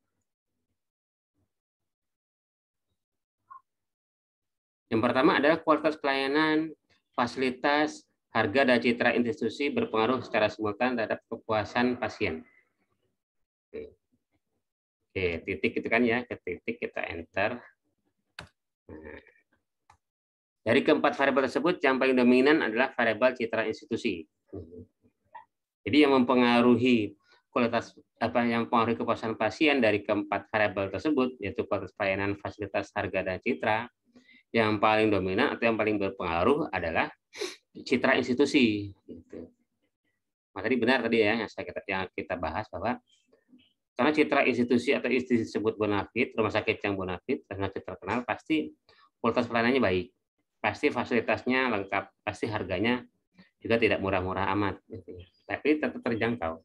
Yang pertama adalah kualitas pelayanan, fasilitas, harga, dan citra institusi berpengaruh secara simultan terhadap kepuasan pasien. Oke, Oke titik itu kan ya, ke titik kita enter. Nah, dari keempat variabel tersebut, yang paling dominan adalah variabel citra institusi. Jadi yang mempengaruhi kualitas apa yang mempengaruhi kepuasan pasien dari keempat variabel tersebut, yaitu kualitas pelayanan, fasilitas, harga, dan citra, yang paling dominan atau yang paling berpengaruh adalah citra institusi. Gitu. Nah, tadi benar tadi ya yang, saya, yang kita bahas bahwa karena citra institusi atau institusi tersebut bonafit, rumah sakit yang bonafit, rumah sakit terkenal, pasti kualitas pelayanannya baik, pasti fasilitasnya lengkap, pasti harganya juga tidak murah-murah amat, gitu. Tapi tetap terjangkau.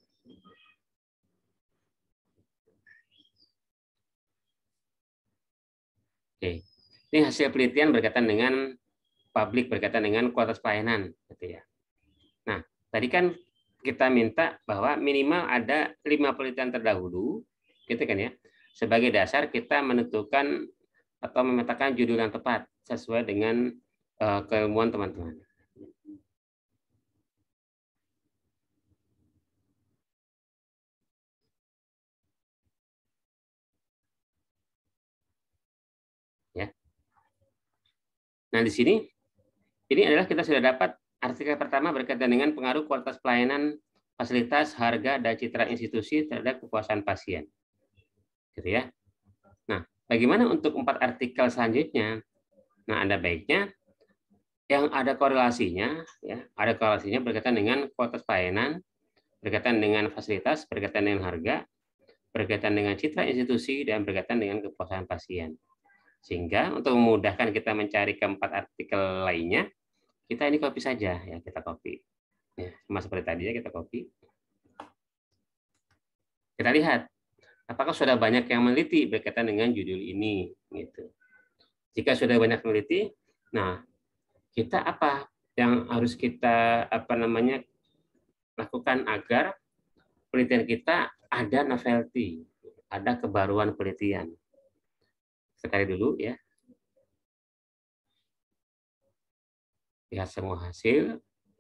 Oke, ini hasil penelitian berkaitan dengan publik, berkaitan dengan kualitas pelayanan, gitu ya. Nah, tadi kan kita minta bahwa minimal ada lima penelitian terdahulu, gitu kan ya. Sebagai dasar kita menentukan atau memetakan judul yang tepat sesuai dengan uh, keilmuan teman-teman. Ya. Nah, di sini ini adalah kita sudah dapat artikel pertama berkaitan dengan pengaruh kualitas pelayanan, fasilitas, harga, dan citra institusi terhadap kepuasan pasien. Gitu ya. Nah, bagaimana untuk empat artikel selanjutnya? Nah, ada baiknya yang ada korelasinya, ya, ada korelasinya berkaitan dengan kualitas pelayanan, berkaitan dengan fasilitas, berkaitan dengan harga, berkaitan dengan citra institusi, dan berkaitan dengan kepuasan pasien. Sehingga untuk memudahkan kita mencari keempat artikel lainnya, kita ini copy saja, ya kita copy. Ya, sama seperti tadi ya kita copy. Kita lihat apakah sudah banyak yang meneliti berkaitan dengan judul ini, gitu. Jika sudah banyak meneliti, nah kita apa yang harus kita apa namanya lakukan agar penelitian kita ada novelty, ada kebaruan penelitian. Sekali dulu ya. Lihat semua hasil.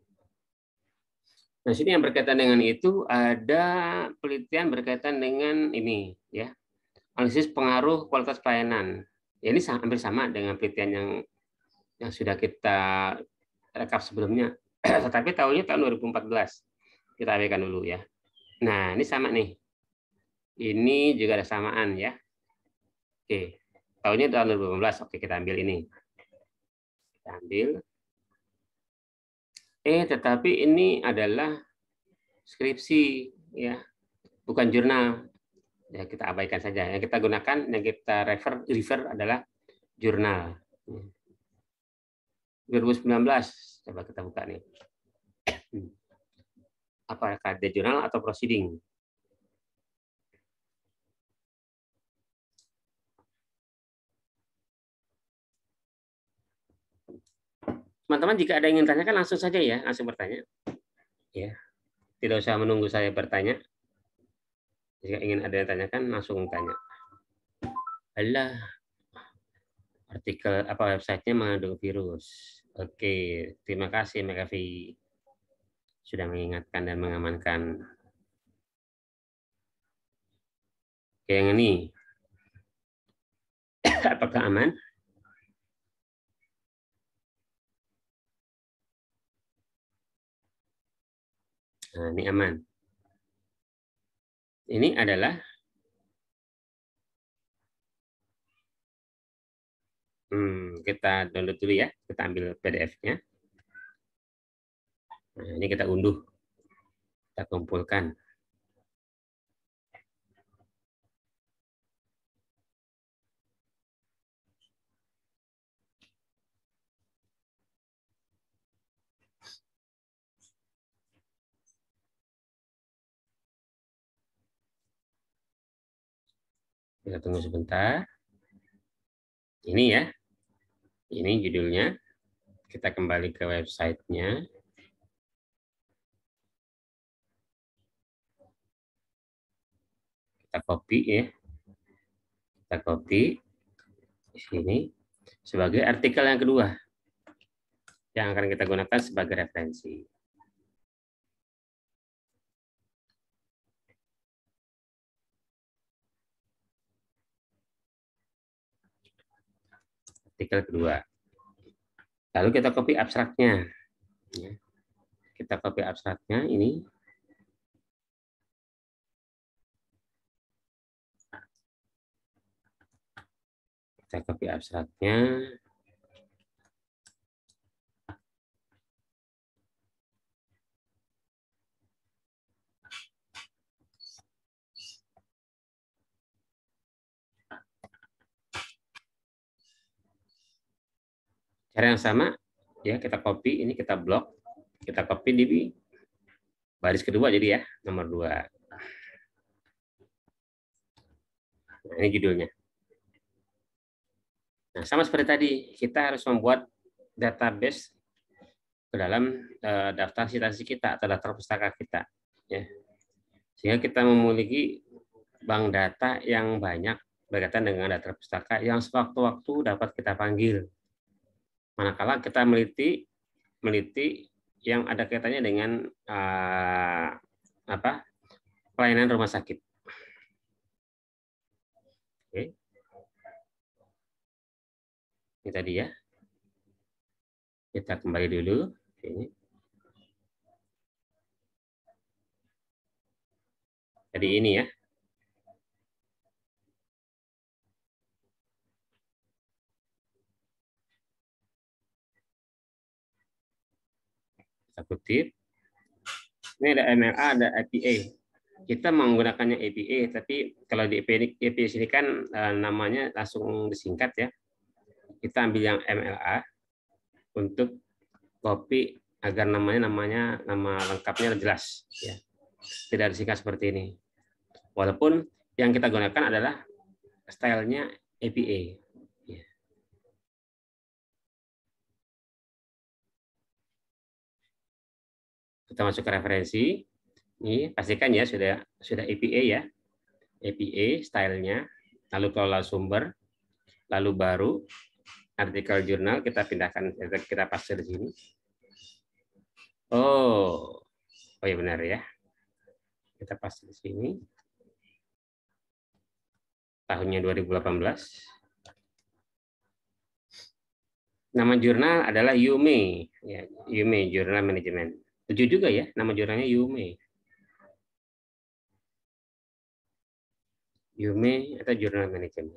Nah, sini yang berkaitan dengan itu ada penelitian berkaitan dengan ini ya. Analisis pengaruh kualitas pelayanan. Ya, ini hampir sama dengan penelitian yang yang sudah kita rekap sebelumnya. Tetapi tahunnya tahun dua ribu empat belas. Kita abaikan dulu ya. Nah, ini sama nih. Ini juga ada samaan ya. Oke. Tahunnya tahun dua ribu delapan belas. Oke, kita ambil ini. Kita ambil. Eh, tetapi ini adalah skripsi, ya, bukan jurnal. Ya, kita abaikan saja. Yang kita gunakan, yang kita refer, refer adalah jurnal. dua ribu sembilan belas, coba kita buka nih. Apakah ada jurnal atau proceeding? Teman-teman jika ada yang ingin tanyakan langsung saja ya, langsung bertanya. Ya, tidak usah menunggu saya bertanya. Jika ingin ada yang tanyakan langsung tanya. Alah, artikel apa websitenya mengandung virus. Oke, terima kasih McAfee sudah mengingatkan dan mengamankan. Oke, yang ini. Apakah aman? Nah, ini aman. Ini adalah hmm, kita download dulu ya. Kita ambil P D F-nya. Nah, ini kita unduh. Kita kumpulkan. Kita tunggu sebentar. Ini ya. Ini judulnya. Kita kembali ke website-nya. Kita copy ya. Kita copy di sini sebagai artikel yang kedua yang akan kita gunakan sebagai referensi. Artikel kedua. Lalu kita copy abstraknya. Kita copy abstraknya ini. Kita copy abstraknya. Cara yang sama, ya kita copy, ini kita blok, kita copy di baris kedua jadi ya, nomor dua. Nah, ini judulnya. Nah, sama seperti tadi, kita harus membuat database ke dalam uh, daftar citasi kita atau daftar pustaka kita, ya. Sehingga kita memiliki bank data yang banyak berkaitan dengan daftar pustaka yang sewaktu-waktu dapat kita panggil. Manakala kita meliti meliti yang ada kaitannya dengan uh, apa pelayanan rumah sakit. Oke. Ini tadi ya. Kita kembali dulu. Ini. Jadi ini ya. Kita kutip. Ini ada M L A, ada A P I. Kita menggunakannya A P I, tapi kalau di A P I sini kan namanya langsung disingkat ya. Kita ambil yang M L A untuk copy agar namanya namanya nama lengkapnya jelas ya. Tidak disingkat seperti ini. Walaupun yang kita gunakan adalah stylenya A P I. Ya. Kita masuk ke referensi. Ini pastikan ya sudah sudah A P I ya. A P I stylenya, lalu kelola sumber, lalu baru artikel jurnal kita pindahkan, kita paste di sini. Oh, oh ya benar ya. Kita paste di sini. Tahunnya dua ribu delapan belas. Nama jurnal adalah Yume, ya, Yume Jurnal Manajemen. Tujuh juga ya, nama jurnalnya Yume. Yume atau Jurnal Manajemen.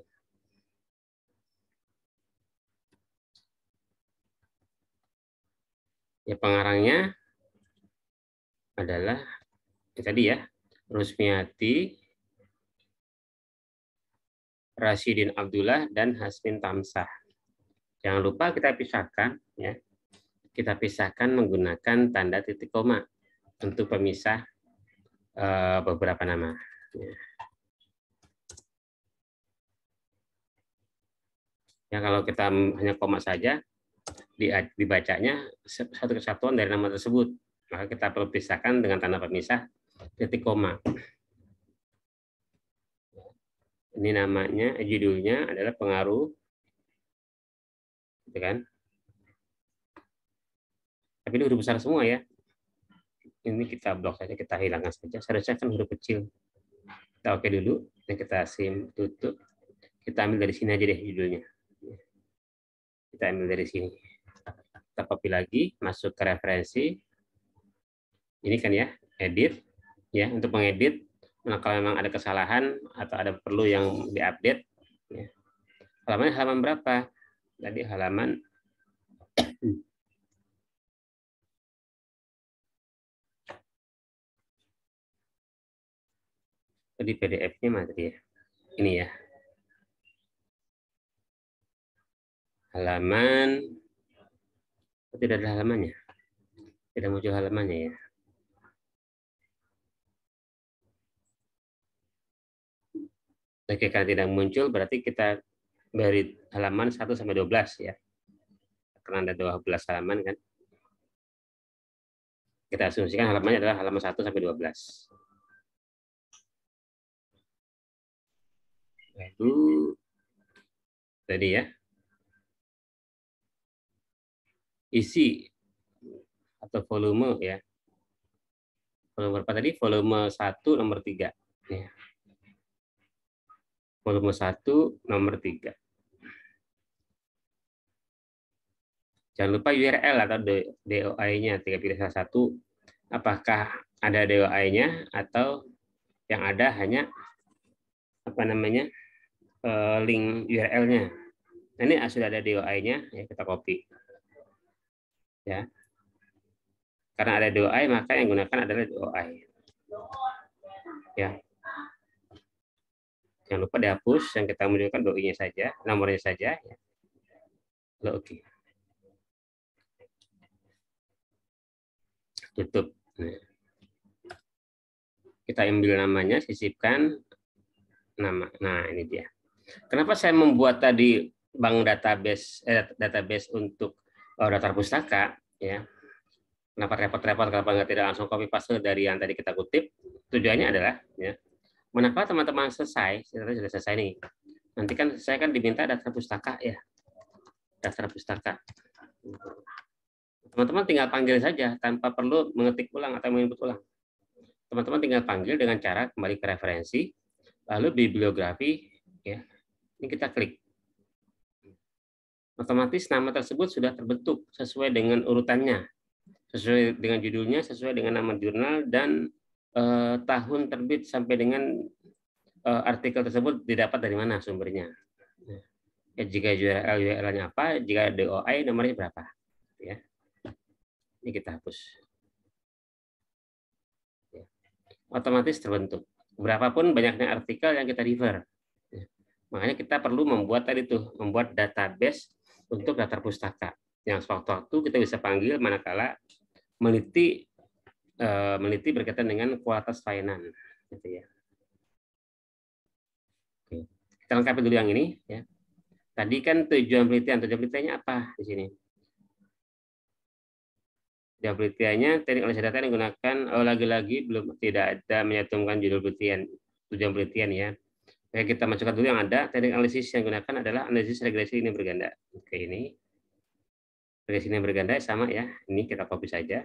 Ya, pengarangnya adalah ini tadi ya, Rusmiati, Rasidin Abdullah, dan Hasmin Tamsah. Jangan lupa kita pisahkan ya. Kita pisahkan menggunakan tanda titik koma untuk pemisah uh, beberapa nama. Ya. Ya, kalau kita hanya koma saja, dibacanya satu kesatuan dari nama tersebut. Maka kita perlu pisahkan dengan tanda pemisah titik koma. Ini namanya, judulnya adalah pengaruh, gitu kan? Tapi ini huruf besar semua ya. Ini kita blok saja, kita hilangkan saja. Seharusnya kan huruf kecil. Kita oke dulu. Yang kita sim tutup. Kita ambil dari sini aja deh judulnya. Kita ambil dari sini. Kita copy lagi, masuk ke referensi. Ini kan ya, edit. Ya, untuk mengedit, nah kalau memang ada kesalahan atau ada perlu yang diupdate, ya. Halaman halaman berapa? Tadi halaman di P D F-nya materi ya. Ini ya. Halaman tidak ada halamannya. Tidak muncul halamannya ya. Oke, kalau tidak muncul berarti kita dari halaman satu sampai dua belas ya. Karena ada dua belas halaman kan. Kita asumsikan halamannya adalah halaman satu sampai dua belas. Lalu tadi ya. Isi atau volume ya. Volume berapa tadi? Volume satu nomor tiga ya. Volume satu nomor tiga. Jangan lupa U R L atau D O I-nya, tiga pilih salah satu. Apakah ada D O I-nya atau yang ada hanya apa namanya link U R L-nya. Nah, ini sudah ada D O I-nya, ya kita copy. Ya. Karena ada D O I, maka yang gunakan adalah D O I. Ya. Jangan lupa dihapus, yang kita munculkan D O I-nya saja, nomornya saja. Ya. Lalu oke. Okay. Tutup. Nah. Kita ambil namanya, sisipkan nama. Nah, ini dia. Kenapa saya membuat tadi bank database eh, database untuk oh, daftar pustaka ya. Kenapa repot-repot, kenapa nggak tidak langsung copy paste dari yang tadi kita kutip? Tujuannya adalah ya, manakala teman-teman selesai, sudah selesai nih. Nanti kan saya kan diminta daftar pustaka ya. Daftar pustaka. Teman-teman tinggal panggil saja tanpa perlu mengetik ulang atau menginput ulang. Teman-teman tinggal panggil dengan cara kembali ke referensi, lalu bibliografi, ya, ini kita klik. Otomatis nama tersebut sudah terbentuk sesuai dengan urutannya, sesuai dengan judulnya, sesuai dengan nama jurnal, dan eh, tahun terbit sampai dengan eh, artikel tersebut didapat dari mana sumbernya. Ya, jika U R L U R L-nya apa, jika D O I nomornya berapa. Ya. Ini kita hapus. Otomatis terbentuk. Berapapun banyaknya artikel yang kita refer. Makanya kita perlu membuat tadi tuh, membuat database untuk daftar pustaka. Yang sewaktu-waktu kita bisa panggil manakala meneliti eh, meneliti berkaitan dengan kualitas layanan. Gitu ya. Oke. Kita lengkapi dulu yang ini. Ya. Tadi kan tujuan penelitian, tujuan penelitiannya apa di sini? Tujuan penelitiannya teknik analisis data yang digunakan, oh lagi-lagi belum tidak ada menyantumkan judul penelitian, tujuan penelitian ya. Oke, kita masukkan dulu yang ada. Teknik analisis yang digunakan adalah analisis regresi linear berganda. Oke, ini regresi linear berganda sama ya. Ini kita copy saja.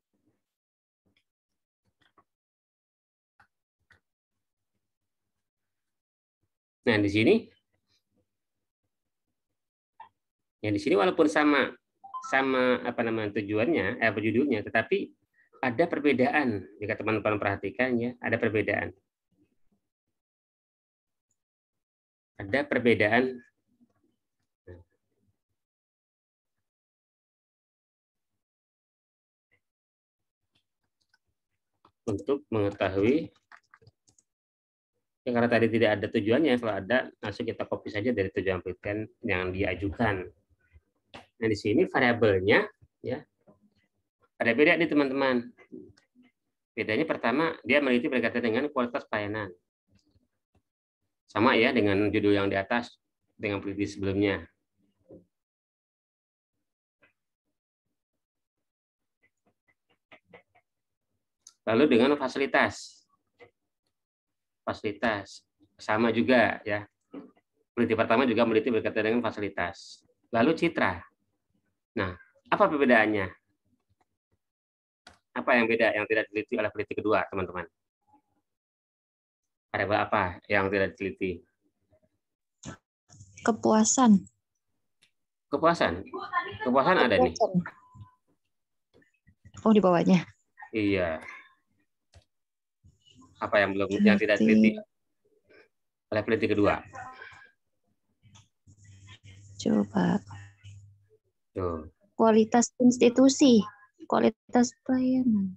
Nah, di sini ya di sini walaupun sama sama apa namanya tujuannya, eh judulnya, tetapi ada perbedaan. Jika teman-teman perhatikan ya, ada perbedaan. Ada perbedaan. Untuk mengetahui, ya karena tadi tidak ada tujuannya, kalau ada langsung kita copy saja dari tujuan penelitian yang diajukan. Nah di sini variabelnya ya ada beda nih teman-teman. Bedanya pertama dia meneliti berkaitan dengan kualitas pelayanan. Sama ya dengan judul yang di atas dengan peneliti sebelumnya. Lalu dengan fasilitas. Fasilitas sama juga ya. Peneliti pertama juga meneliti berkaitan dengan fasilitas. Lalu citra. Nah, apa perbedaannya? Apa yang beda yang tidak diteliti oleh peneliti kedua, teman-teman? Variabel apa yang tidak diteliti? Kepuasan. Kepuasan. Kepuasan ada nih. Kepuasan. Oh, di bawahnya. Iya. Apa yang belum Berarti- yang tidak diteliti oleh peneliti kedua? Coba. Tuh. Kualitas institusi. Kualitas pelayanan.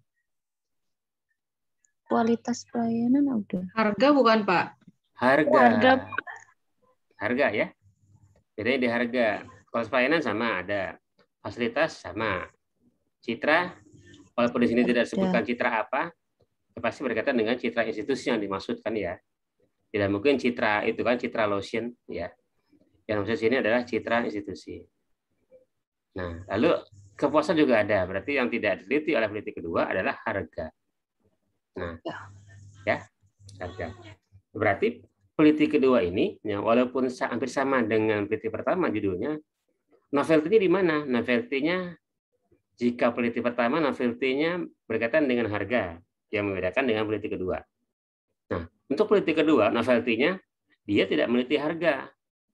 Kualitas pelayanan udah. Harga bukan, Pak? Harga. Harga. Harga ya. Bedanya di harga. Kualitas pelayanan sama ada. Fasilitas sama. Citra, walaupun di sini tidak disebutkan citra apa, ya pasti berkaitan dengan citra institusi yang dimaksudkan ya. Tidak mungkin citra itu kan citra lotion ya. Yang maksud sini adalah citra institusi. Nah, lalu kepuasan juga ada. Berarti yang tidak diteliti oleh peneliti kedua adalah harga. Nah, ya, harga. Berarti peneliti kedua ini, ya, walaupun hampir sama dengan peneliti pertama judulnya, novelty-nya di mana? Novelty-nya jika peneliti pertama novelty-nya berkaitan dengan harga, yang membedakan dengan peneliti kedua. Nah, untuk peneliti kedua, novelty-nya dia tidak meneliti harga.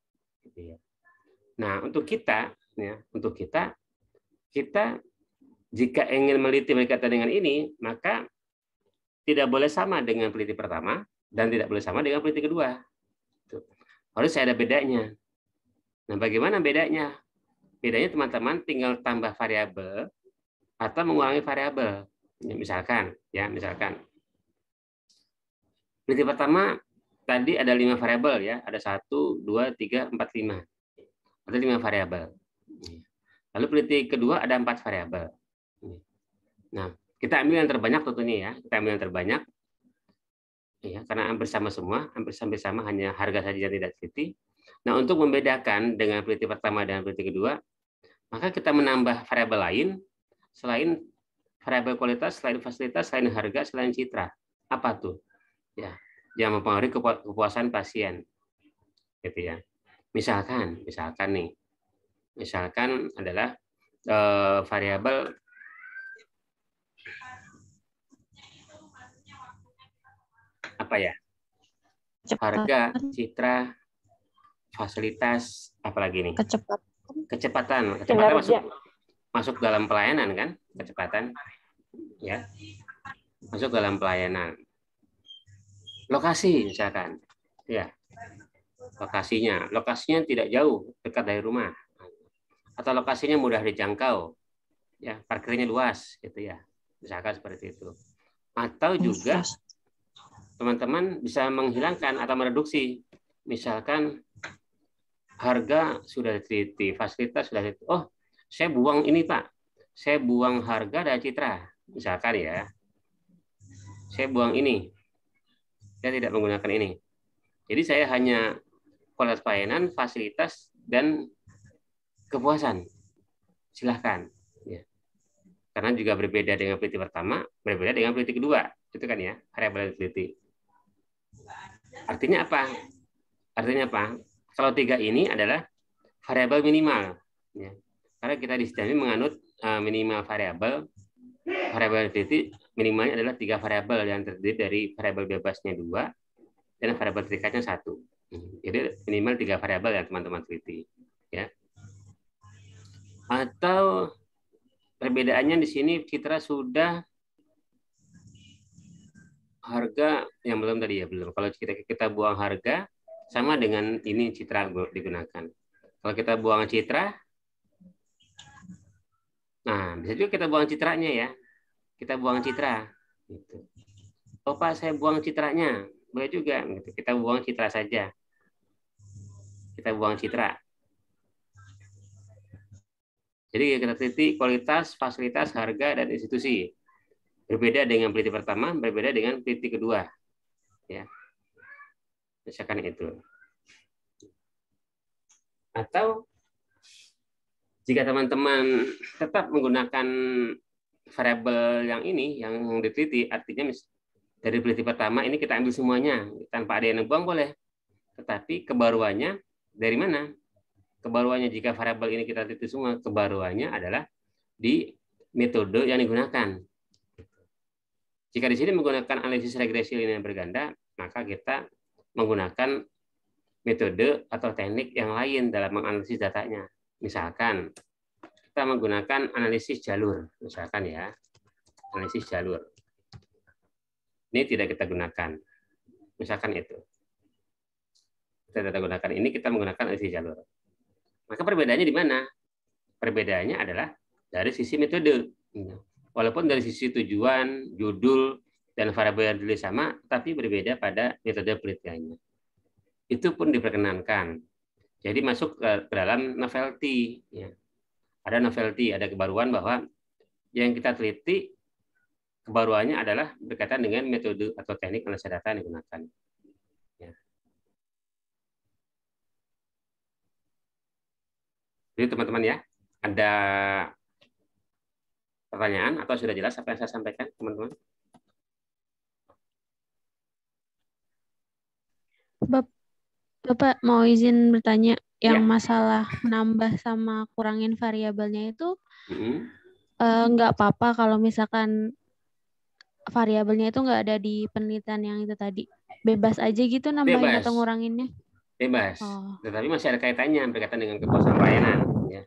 Nah, untuk kita, ya, untuk kita, kita jika ingin meneliti berkaitan dengan ini, maka tidak boleh sama dengan peneliti pertama dan tidak boleh sama dengan peneliti kedua. Harus ada bedanya. Nah, bagaimana bedanya? Bedanya teman-teman tinggal tambah variabel atau mengurangi variabel. Ya, misalkan, ya misalkan. Peneliti pertama tadi ada lima variabel ya, ada satu, dua, tiga, empat, lima. Ada lima variabel. Lalu peneliti kedua ada empat variabel. Nah, kita ambil yang terbanyak tentunya ya, kita ambil yang terbanyak. Ya, karena hampir sama semua, hampir hampir sama, hanya harga saja yang tidak teliti. Nah, untuk membedakan dengan peneliti pertama dan peneliti kedua, maka kita menambah variabel lain selain variabel kualitas, selain fasilitas, selain harga, selain citra. Apa tuh? Ya, yang mempengaruhi kepuasan pasien. Gitu ya. Misalkan, misalkan nih, misalkan adalah eh, variabel apa ya? Harga, citra, fasilitas, apalagi nih? Kecepatan. Kecepatan. Kecepatan masuk masuk dalam pelayanan kan? Kecepatan, ya, masuk dalam pelayanan. Lokasi misalkan, ya, lokasinya, lokasinya tidak jauh, dekat dari rumah, atau lokasinya mudah dijangkau, ya, parkirnya luas, gitu ya, misalkan seperti itu. Atau juga teman-teman bisa menghilangkan atau mereduksi, misalkan harga sudah diteliti, fasilitas sudah diteliti. Oh, saya buang ini Pak, saya buang harga dan citra, misalkan ya, saya buang ini, saya tidak menggunakan ini. Jadi saya hanya kualitas pelayanan, fasilitas, dan kepuasan. Silahkan. Ya. Karena juga berbeda dengan peneliti pertama, berbeda dengan peneliti kedua. Itu kan ya, variabel peneliti. Artinya apa? Artinya apa? Kalau tiga ini adalah variabel minimal. Ya. Karena kita di sini menganut uh, minimal variabel, variabel peneliti minimalnya adalah tiga variabel yang terdiri dari variabel bebasnya dua dan variabel terikatnya satu. Jadi minimal tiga variabel yang teman-teman teliti, ya. Atau perbedaannya di sini citra sudah, harga yang belum tadi ya belum. Kalau kita kita buang harga sama dengan ini citra digunakan. Kalau kita buang citra, nah bisa juga kita buang citranya ya. Kita buang citra. Gitu. Oh Pak, saya buang citranya. Boleh juga. Gitu. Kita buang citra saja. Kita buang citra. Jadi kita teliti kualitas, fasilitas, harga, dan institusi. Berbeda dengan peneliti pertama, berbeda dengan peneliti kedua. Ya. Misalkan itu. Atau jika teman-teman tetap menggunakan variabel yang ini, yang diteliti, artinya dari peneliti pertama ini kita ambil semuanya, tanpa ada yang buang boleh. Tetapi kebaruannya dari mana? Kebaruannya jika variabel ini kita teliti semua, kebaruannya adalah di metode yang digunakan. Jika di sini menggunakan analisis regresi linear berganda, maka kita menggunakan metode atau teknik yang lain dalam menganalisis datanya. Misalkan kita menggunakan analisis jalur, misalkan ya, analisis jalur. Ini tidak kita gunakan, misalkan itu. Kita tidak gunakan ini, kita menggunakan analisis jalur. Maka perbedaannya di mana? Perbedaannya adalah dari sisi metode. Walaupun dari sisi tujuan, judul, dan variabel yang ditulis sama, tapi berbeda pada metode penelitiannya. Itu pun diperkenankan. Jadi masuk ke dalam novelty. Ya. Ada novelty, ada kebaruan bahwa yang kita teliti, kebaruannya adalah berkaitan dengan metode atau teknik analisa data yang digunakan. Ya. Jadi teman-teman ya, ada pertanyaan atau sudah jelas apa yang saya sampaikan, teman-teman? Bapak mau izin bertanya, yang Ya. masalah menambah sama kurangin variabelnya itu Mm-hmm. eh, nggak apa-apa kalau misalkan variabelnya itu nggak ada di penelitian yang itu tadi. Bebas aja gitu nambahin Bebas. atau nguranginnya? Bebas. Oh. Tetapi masih ada kaitannya berkaitan dengan kepuasan pelayanan. Ya.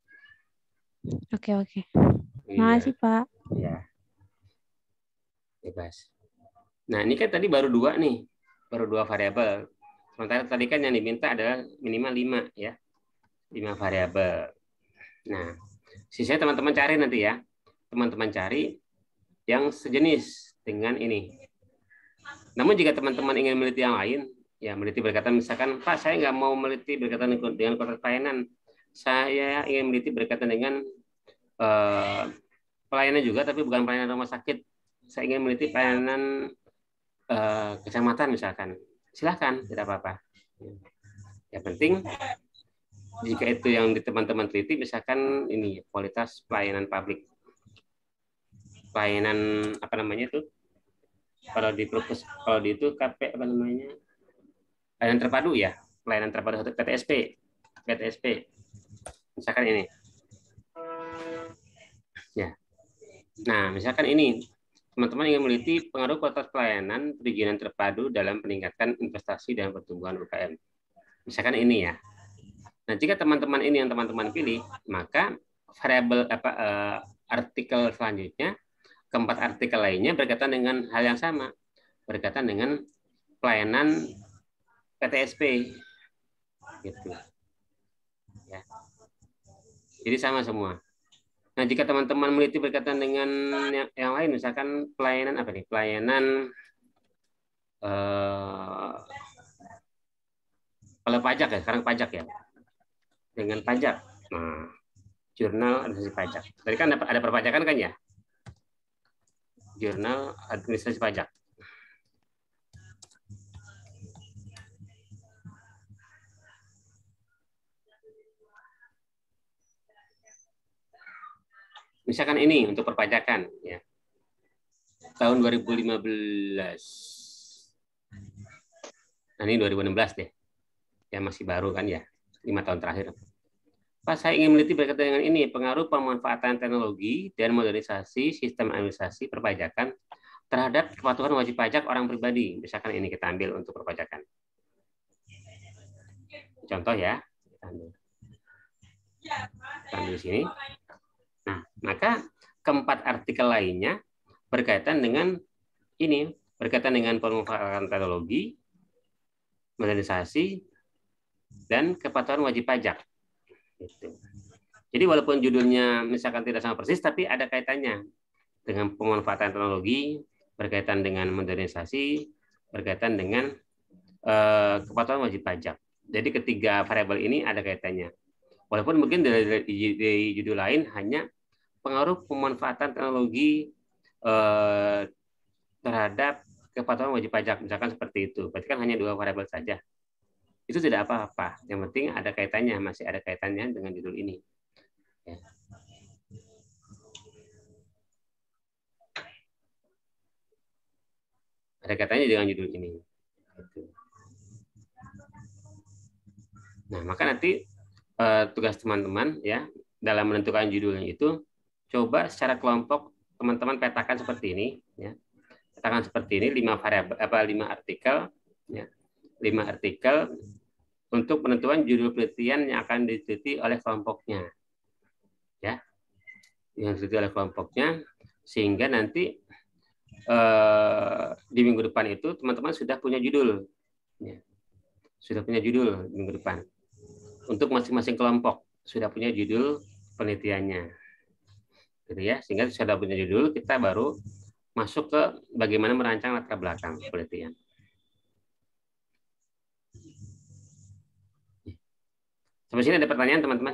Oke, oke. Iya. Makasih, Pak. Ya. Bebas. Nah, ini kan tadi baru dua nih. Baru dua variabel. Sementara tadi kan yang diminta adalah minimal lima ya. Lima variabel. Nah, sisanya teman-teman cari nanti ya. Teman-teman cari yang sejenis dengan ini. Namun jika teman-teman ingin meneliti yang lain, ya meneliti berkaitan misalkan, Pak, saya nggak mau meneliti berkaitan dengan kualitas pelayanan. Saya ingin meneliti berkaitan dengan eh, pelayanan juga, tapi bukan pelayanan rumah sakit. Saya ingin meneliti pelayanan eh, kecamatan misalkan. Silahkan, tidak apa-apa. Yang penting, jika itu yang di teman-teman teliti, misalkan ini kualitas pelayanan publik. Pelayanan apa namanya itu? Kalau di Propus, kalau di itu K P apa namanya? Pelayanan terpadu ya, pelayanan terpadu P T S P, P T S P. Misalkan ini. Ya. Nah, misalkan ini teman-teman ingin meneliti pengaruh kualitas pelayanan perizinan terpadu dalam meningkatkan investasi dan pertumbuhan U K M. Misalkan ini ya. Nah, jika teman-teman ini yang teman-teman pilih, maka variabel apa uh, artikel selanjutnya, keempat artikel lainnya berkaitan dengan hal yang sama, berkaitan dengan pelayanan P T S P, gitu. Ya. Jadi sama semua. Nah, jika teman-teman meneliti berkaitan dengan yang, yang lain, misalkan pelayanan apa nih? Pelayanan eh, kalau pajak ya, sekarang pajak ya, dengan pajak. Nah, jurnal administrasi pajak. Tadi kan ada, ada perpajakan kan ya? Jurnal administrasi pajak. Misalkan ini untuk perpajakan ya. Tahun dua ribu lima belas. Nah, ini dua ribu enam belas deh. Ya masih baru kan ya. lima tahun terakhir. Pak, saya ingin meneliti berkaitan dengan ini, pengaruh pemanfaatan teknologi dan modernisasi sistem administrasi perpajakan terhadap kepatuhan wajib pajak orang pribadi. Misalkan ini kita ambil untuk perpajakan. Contoh ya. Kita ambil. Kita ambil di sini. Nah, maka keempat artikel lainnya berkaitan dengan ini, berkaitan dengan pemanfaatan teknologi, modernisasi, dan kepatuhan wajib pajak. Gitu. Jadi walaupun judulnya misalkan tidak sama persis, tapi ada kaitannya dengan pemanfaatan teknologi, berkaitan dengan modernisasi, berkaitan dengan eh, kepatuhan wajib pajak. Jadi ketiga variabel ini ada kaitannya. Walaupun mungkin dari, dari, dari judul lain hanya pengaruh pemanfaatan teknologi eh, terhadap kepatuhan wajib pajak, misalkan seperti itu. Berarti kan hanya dua variabel saja. Itu tidak apa-apa. Yang penting ada kaitannya, masih ada kaitannya dengan judul ini. Ya. Ada kaitannya dengan judul ini. Nah, maka nanti eh, tugas teman-teman ya dalam menentukan judulnya itu coba secara kelompok teman-teman petakan seperti ini. Ya. katakan seperti ini, lima variabel apa lima artikel, ya, lima artikel untuk penentuan judul penelitian yang akan diteliti oleh kelompoknya, ya, yang diteliti oleh kelompoknya, sehingga nanti eh, di minggu depan itu teman-teman sudah punya judul, ya, sudah punya judul minggu depan untuk masing-masing kelompok sudah punya judul penelitiannya, gitu ya, sehingga sudah punya judul kita baru masuk ke bagaimana merancang latar belakang penelitian. Sampai sini ada pertanyaan teman-teman?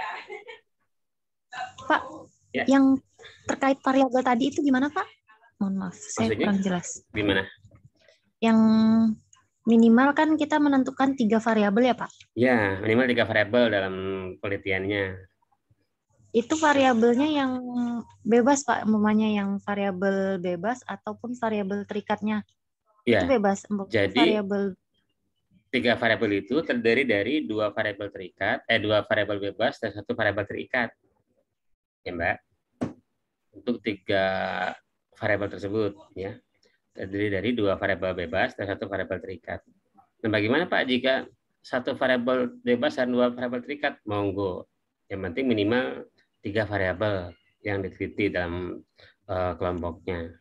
Pak, Ya. yang terkait variabel tadi itu gimana Pak? Mohon maaf, saya Maksudnya? kurang jelas. Gimana? Yang minimal kan kita menentukan tiga variabel ya Pak? Ya, minimal tiga variabel dalam penelitiannya. Itu variabelnya yang bebas Pak, umpamanya yang variabel bebas ataupun variabel terikatnya. Ya, Itu bebas. jadi variabel tiga variabel itu terdiri dari dua variabel terikat, eh dua variabel bebas dan satu variabel terikat, ya Mbak. Untuk tiga variabel tersebut, ya, terdiri dari dua variabel bebas dan satu variabel terikat. Dan bagaimana Pak jika satu variabel bebas dan dua variabel terikat? Monggo. Yang penting minimal tiga variabel yang diteliti dalam uh, kelompoknya.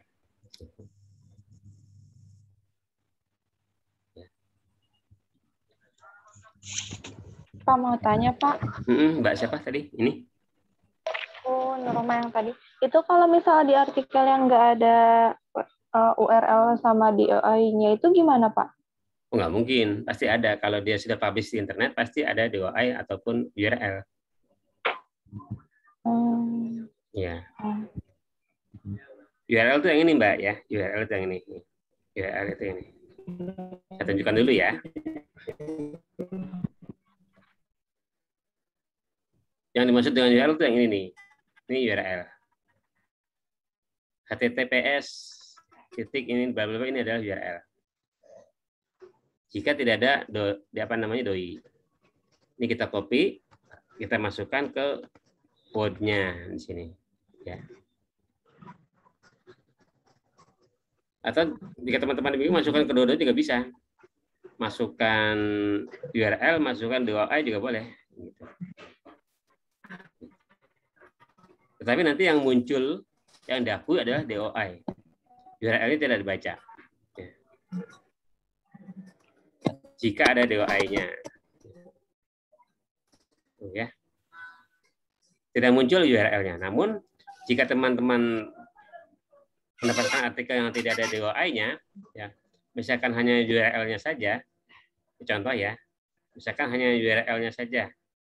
Pak mau tanya Pak. Mm-mm, Mbak siapa tadi? Ini? Oh, Nurma yang tadi. Itu kalau misalnya di artikel yang nggak ada uh, U R L sama D O I-nya itu gimana Pak? Oh, nggak mungkin, pasti ada. Kalau dia sudah publish di internet, pasti ada D O I ataupun U R L. Hmm. Ya. Hmm. U R L itu yang ini Mbak ya. U R L itu yang ini. U R L itu ini. Saya tunjukkan dulu ya. Yang dimaksud dengan U R L itu yang ini nih. Ini U R L. H T T P S titik ini bla bla ini adalah U R L. Jika tidak ada do, di apa namanya doi. Ini kita copy, kita masukkan ke Word-nya di sini, ya. Atau jika teman-teman bingung masukkan ke Dodo juga bisa. Masukkan U R L, masukkan D O I juga boleh. Gitu. Tetapi nanti yang muncul, yang diakui adalah D O I. U R L-nya tidak dibaca. Ya. Jika ada D O I-nya. Ya. Tidak muncul U R L-nya. Namun, jika teman-teman mendapatkan artikel yang tidak ada D O I-nya, ya, misalkan hanya U R L-nya saja, contoh ya, misalkan hanya U R L-nya saja,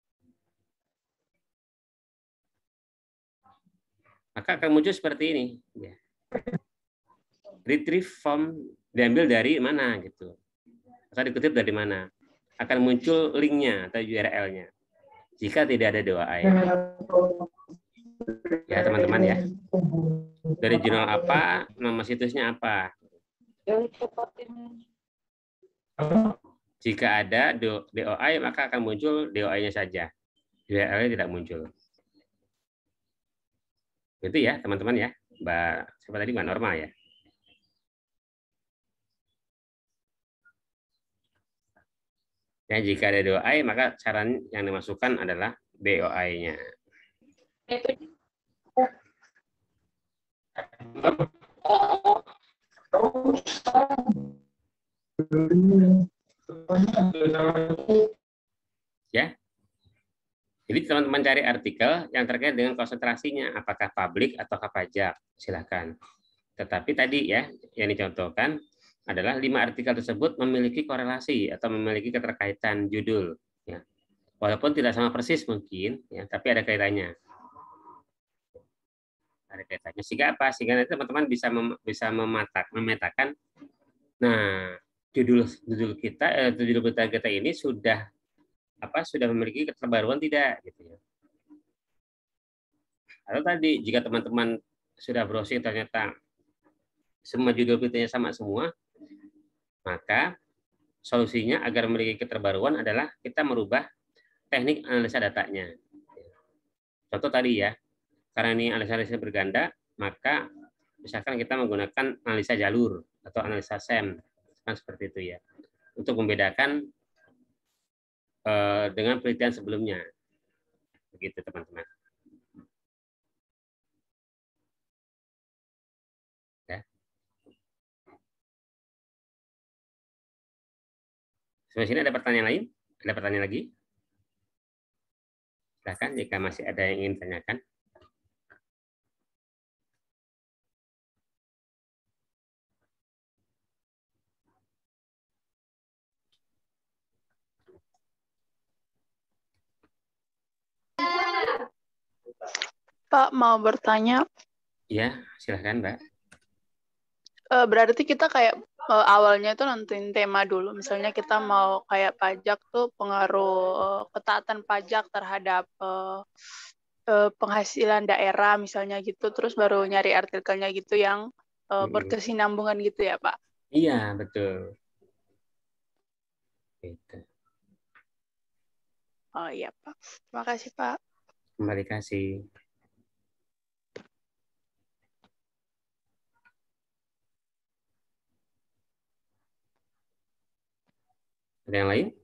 maka akan muncul seperti ini. Ya. Retrieve from diambil dari mana gitu, atau dikutip dari mana, akan muncul linknya atau U R L-nya. Jika tidak ada D O I, ya teman-teman ya, dari jurnal apa, nama situsnya apa. Jika ada D O I, maka akan muncul D O I-nya saja, U R L-nya tidak muncul. Itu ya teman-teman ya, Mbak siapa tadi Mbak Norma ya. Ya, jika ada D O I, maka saran yang dimasukkan adalah D O I-nya. Ya. Jadi teman-teman cari artikel yang terkait dengan konsentrasinya, apakah publik ataukah pajak, silakan. Tetapi tadi ya, yang dicontohkan adalah lima artikel tersebut memiliki korelasi atau memiliki keterkaitan judul, ya. Walaupun tidak sama persis mungkin, ya, tapi ada kaitannya. Ada kaitannya. Sehingga apa? Sehingga nanti teman-teman bisa mem bisa mematak, memetakan. Nah, judul judul kita, eh, judul berita kita ini sudah apa? Sudah memiliki keterbaruan tidak, gitu ya. Atau tadi jika teman-teman sudah browsing ternyata semua judul beritanya sama semua, maka solusinya agar memiliki keterbaruan adalah kita merubah teknik analisa datanya. Contoh tadi ya, karena ini analisa berganda, maka misalkan kita menggunakan analisa jalur atau analisa S E M, kan seperti itu ya, untuk membedakan eh, dengan penelitian sebelumnya, begitu teman-teman. Ya. Sampai sini ada pertanyaan lain? Ada pertanyaan lagi? Silakan jika masih ada yang ingin tanyakan. Pak, mau bertanya. Ya, silakan, Mbak. Eh, berarti kita kayak eh, awalnya itu nentuin tema dulu. Misalnya kita mau kayak pajak tuh pengaruh eh, ketaatan pajak terhadap eh, eh, penghasilan daerah misalnya gitu. Terus baru nyari artikelnya gitu yang eh, berkesinambungan gitu ya, Pak? Iya, betul. Gitu. Oh iya, Pak. Terima kasih, Pak. Kembali kasih. Ada yang lain?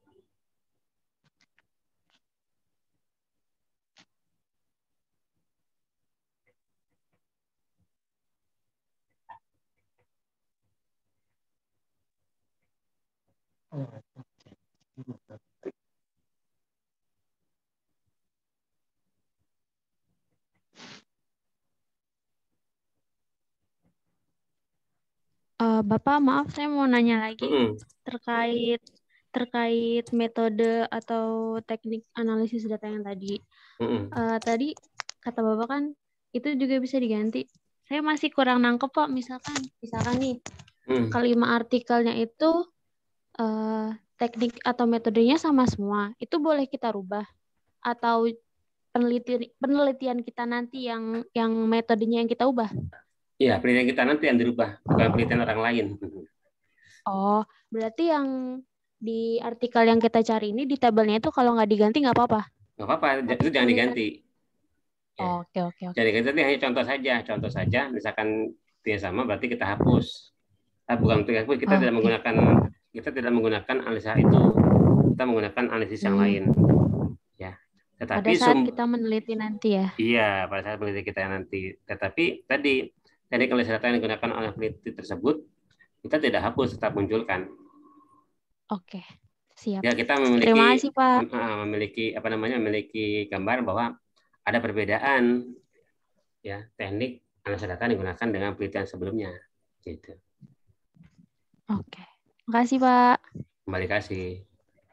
Uh, Bapak, maaf saya mau nanya lagi Mm-mm. terkait terkait metode atau teknik analisis data yang tadi. Mm-mm. Uh, tadi kata Bapak kan itu juga bisa diganti. Saya masih kurang nangkep Pak, misalkan misalkan nih Mm. kelima artikelnya itu uh, teknik atau metodenya sama semua. Itu boleh kita rubah atau penelitian penelitian kita nanti yang yang metodenya yang kita ubah? Iya, penelitian kita nanti yang dirubah, bukan penelitian orang lain. Oh, berarti yang di artikel yang kita cari ini di tabelnya itu kalau nggak diganti nggak apa-apa? Nggak apa-apa, itu jangan diganti. Ya. Oke, oke, oke. Jadi kita hanya contoh saja, contoh saja. Misalkan yang sama, berarti kita hapus. Nah, bukan untuk hapus, kita Oh, tidak okay. menggunakan kita tidak menggunakan analisa itu, kita menggunakan analisis yang Hmm. lain. Ya, tetapi pada saat sum... kita meneliti nanti ya. Iya, pada saat peneliti kita nanti. Tetapi tadi teknik analisa data yang digunakan oleh peneliti tersebut kita tidak hapus, tetap munculkan. Oke, siap. Ya, kita memiliki Terima kasih, Pak. memiliki apa namanya memiliki gambar bahwa ada perbedaan ya teknik analisa data yang digunakan dengan penelitian sebelumnya gitu. Oke. Makasih, Pak. Kembali kasih.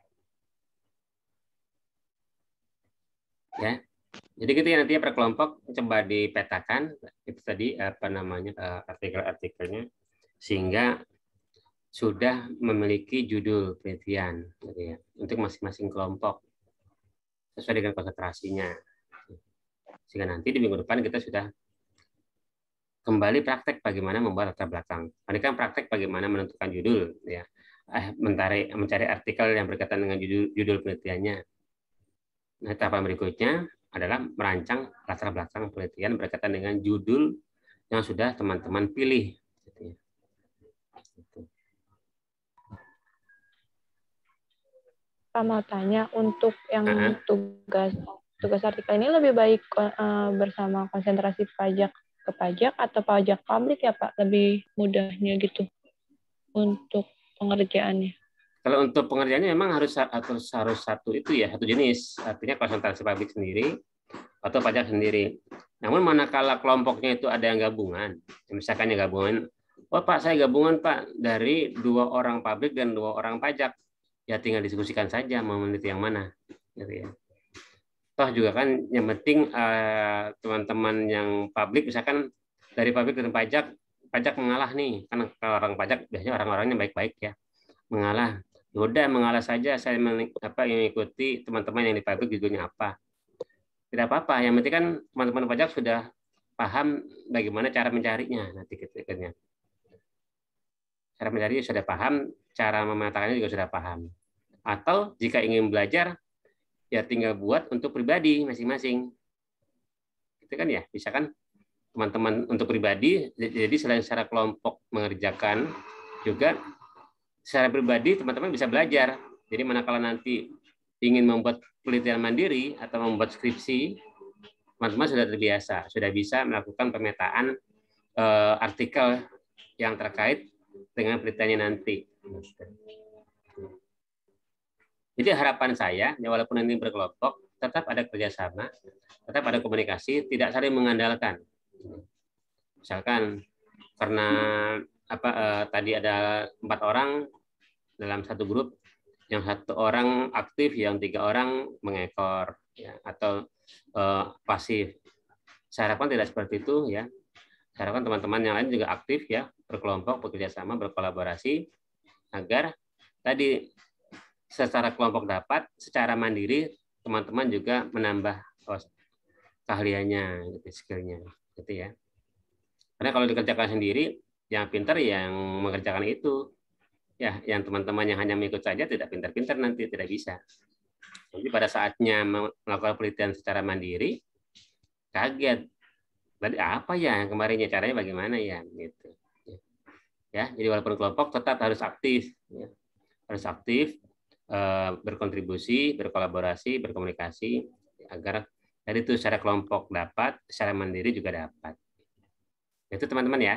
Ya. Jadi gitu ya, nantinya per kelompok coba dipetakan itu tadi apa namanya artikel-artikelnya sehingga sudah memiliki judul penelitian gitu ya, untuk masing-masing kelompok sesuai dengan konsentrasinya. Sehingga nanti di minggu depan kita sudah kembali praktek bagaimana membuat latar belakang. Ini kan praktek bagaimana menentukan judul ya. Eh, mencari mencari artikel yang berkaitan dengan judul, judul penelitiannya. Nah, tahapan berikutnya adalah merancang latar belakang penelitian berkaitan dengan judul yang sudah teman-teman pilih. Pak mau tanya, untuk yang Uh-huh. tugas tugas artikel ini lebih baik uh, bersama konsentrasi pajak ke pajak atau pajak publik ya Pak? Lebih mudahnya gitu untuk pengerjaannya. Kalau untuk pengerjaannya memang harus harus harus satu itu ya, satu jenis. Artinya konsentrasi publik sendiri atau pajak sendiri. Namun manakala kelompoknya itu ada yang gabungan, misalkan yang gabungan, oh Pak saya gabungan Pak dari dua orang publik dan dua orang pajak, ya tinggal diskusikan saja mau meneliti yang mana, gitu ya. Toh juga kan yang penting eh, teman-teman yang publik, misalkan dari publik dan pajak, pajak mengalah nih, kan kalau orang pajak biasanya orang-orangnya baik-baik ya, mengalah. Yaudah mengalah saja, saya apa yang mengikuti teman-teman yang di publik judulnya apa. Tidak apa-apa, yang penting kan teman-teman pajak sudah paham bagaimana cara mencarinya nanti ketikanya. Cara mencarinya sudah paham, cara memetakannya juga sudah paham. Atau jika ingin belajar, ya tinggal buat untuk pribadi masing-masing. Itu kan ya, bisa kan? teman-teman untuk pribadi, jadi selain secara kelompok mengerjakan, juga secara pribadi teman-teman bisa belajar. Jadi manakala nanti ingin membuat penelitian mandiri atau membuat skripsi, teman-teman sudah terbiasa, sudah bisa melakukan pemetaan eh, artikel yang terkait dengan penelitiannya nanti. Jadi harapan saya, ya walaupun ini berkelompok, tetap ada kerjasama, tetap ada komunikasi, tidak saling mengandalkan. Misalkan karena apa eh, tadi ada empat orang dalam satu grup, yang satu orang aktif, yang tiga orang mengekor, ya, atau eh, pasif. Saya harapkan tidak seperti itu, ya. Saya harapkan teman-teman yang lain juga aktif, ya, berkelompok, bekerja sama, berkolaborasi, agar tadi secara kelompok dapat, secara mandiri teman-teman juga menambah oh, keahliannya, gitu, skillnya, gitu ya. Karena kalau dikerjakan sendiri, yang pintar yang mengerjakan itu, ya, yang teman-teman yang hanya mengikut saja tidak pintar-pintar nanti, tidak bisa. Jadi pada saatnya melakukan penelitian secara mandiri, kaget. Berarti apa ya yang kemarinnya, caranya bagaimana ya, gitu. Ya, jadi walaupun kelompok tetap harus aktif, ya. Harus aktif, eh, berkontribusi, berkolaborasi, berkomunikasi, agar dari itu secara kelompok dapat, secara mandiri juga dapat. Itu teman-teman ya.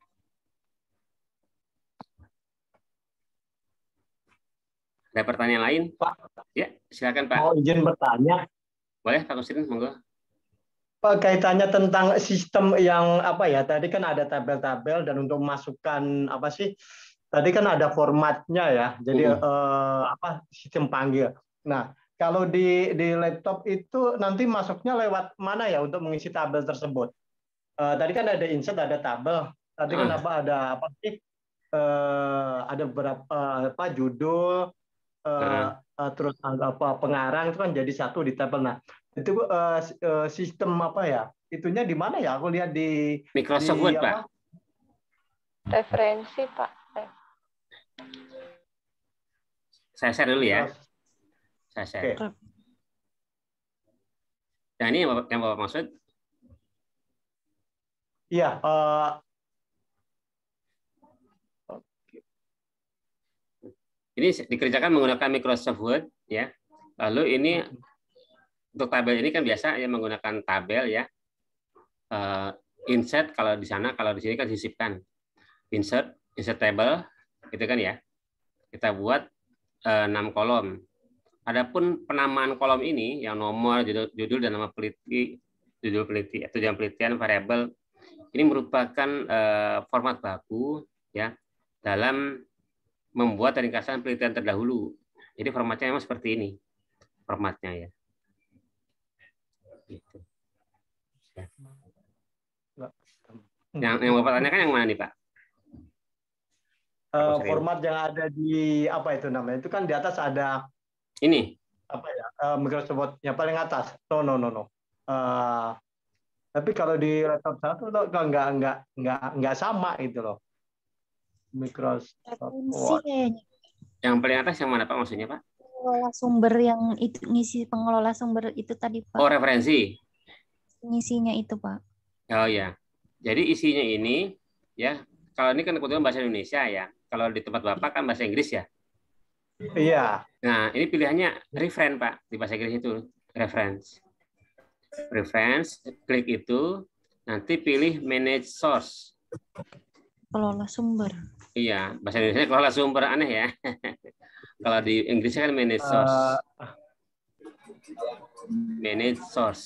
Ada pertanyaan lain? Pak. Ya, silakan Pak. Mau izin bertanya? Boleh Pak Kusrin, monggo. Pak, kaitannya tentang sistem yang apa ya? Tadi kan ada tabel-tabel dan untuk memasukkan apa sih? Tadi kan ada formatnya ya. Jadi uh. eh, apa sistem panggil. Nah, kalau di di laptop itu nanti masuknya lewat mana ya untuk mengisi tabel tersebut? Uh, tadi kan ada insert, ada tabel. Tadi kan uh. apa ada apa sih? Uh, ada beberapa uh, apa judul, uh, uh. Uh, terus apa pengarang itu kan jadi satu di tabel. Nah, itu uh, uh, sistem apa ya? Itunya di mana ya? Aku lihat di Microsoft di, Word, apa? Pak. Referensi, Pak. Saya share dulu ya. Saya share. Okay. Nah, ini yang Bapak, yang Bapak maksud? Iya. Uh... Ini dikerjakan menggunakan Microsoft Word, ya. Lalu ini untuk tabel ini kan biasa ya menggunakan tabel ya. Uh, insert kalau di sana, kalau di sini kan disisipkan. Insert, insert table, gitu kan ya. Kita buat uh, enam kolom. Adapun penamaan kolom ini yang nomor, judul, judul dan nama peneliti, judul peneliti atau tujuan penelitian, variabel, ini merupakan uh, format baku ya dalam membuat ringkasan penelitian terdahulu. Jadi formatnya memang seperti ini. Formatnya ya. Gitu. Ya. Yang yang Bapak tanyakan yang mana nih, Pak? Uh, format yang ada di apa itu namanya? Itu kan di atas ada ini apa ya? Uh, Microsoft Word yang paling atas. No no no no. Uh, tapi kalau di laptop satu loh nggak nggak nggak nggak sama itu loh. Microsoft Word. Yang paling atas yang mana Pak maksudnya Pak? Pengelola sumber yang itu ngisi pengelola sumber itu tadi Pak. Oh referensi. Ngisinya itu Pak. Oh ya. Jadi isinya ini ya kalau ini kan kebetulan bahasa Indonesia ya. Kalau di tempat Bapak kan bahasa Inggris ya. Iya. Nah ini pilihannya referen Pak di bahasa Inggris itu reference. Reference klik itu nanti pilih manage source. Kelola sumber. Iya, bahasa Indonesia kelola sumber aneh ya. Kalau di Inggrisnya kan manage source. Uh, manage source.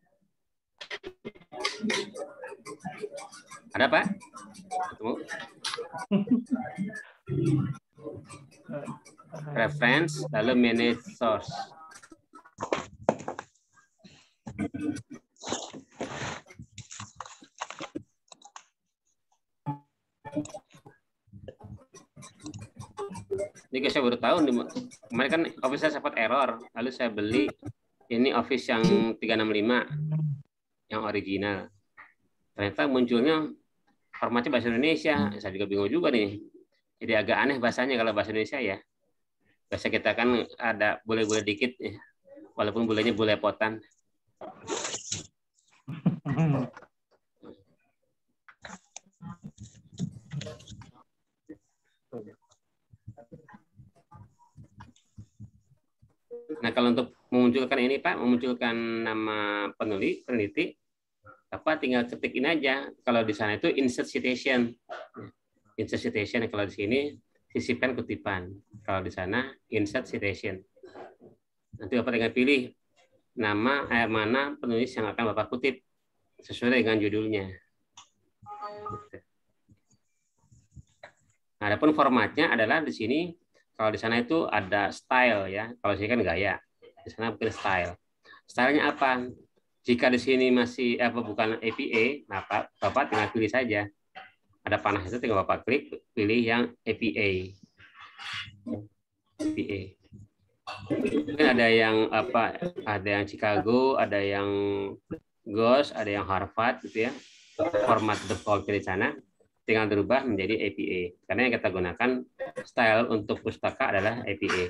Ada Pak? Ketemu? Reference lalu manage source. Ini saya baru tahu kemarin kan Office saya sempat error, lalu saya beli ini Office yang tiga enam lima yang original. Ternyata munculnya formatnya bahasa Indonesia. Saya juga bingung juga nih. Jadi agak aneh bahasanya kalau bahasa Indonesia ya. Bahasa kita kan ada bule-bule dikit ya. Walaupun bulenya bule potan. Nah, kalau untuk memunculkan ini Pak, memunculkan nama penulis, peneliti, Bapak tinggal ketik ini aja. Kalau di sana itu insert citation. Insert citation, kalau di sini sisipkan kutipan. Kalau di sana insert citation. Nanti Bapak tinggal pilih nama eh, mana penulis yang akan Bapak kutip sesuai dengan judulnya. Nah, adapun formatnya adalah di sini. Kalau di sana itu ada style ya. Kalau di sini kan gaya. Di sana pilih style. Stylenya apa? Jika di sini masih apa bukan A P A, maka Bapak tinggal pilih saja. Ada panah itu tinggal Bapak klik, pilih yang A P A. A P A. Mungkin ada yang apa? Ada yang Chicago, ada yang Ghost, ada yang Harvard gitu ya. Format default di sana tinggal dirubah menjadi A P A. Karena yang kita gunakan style untuk pustaka adalah A P A.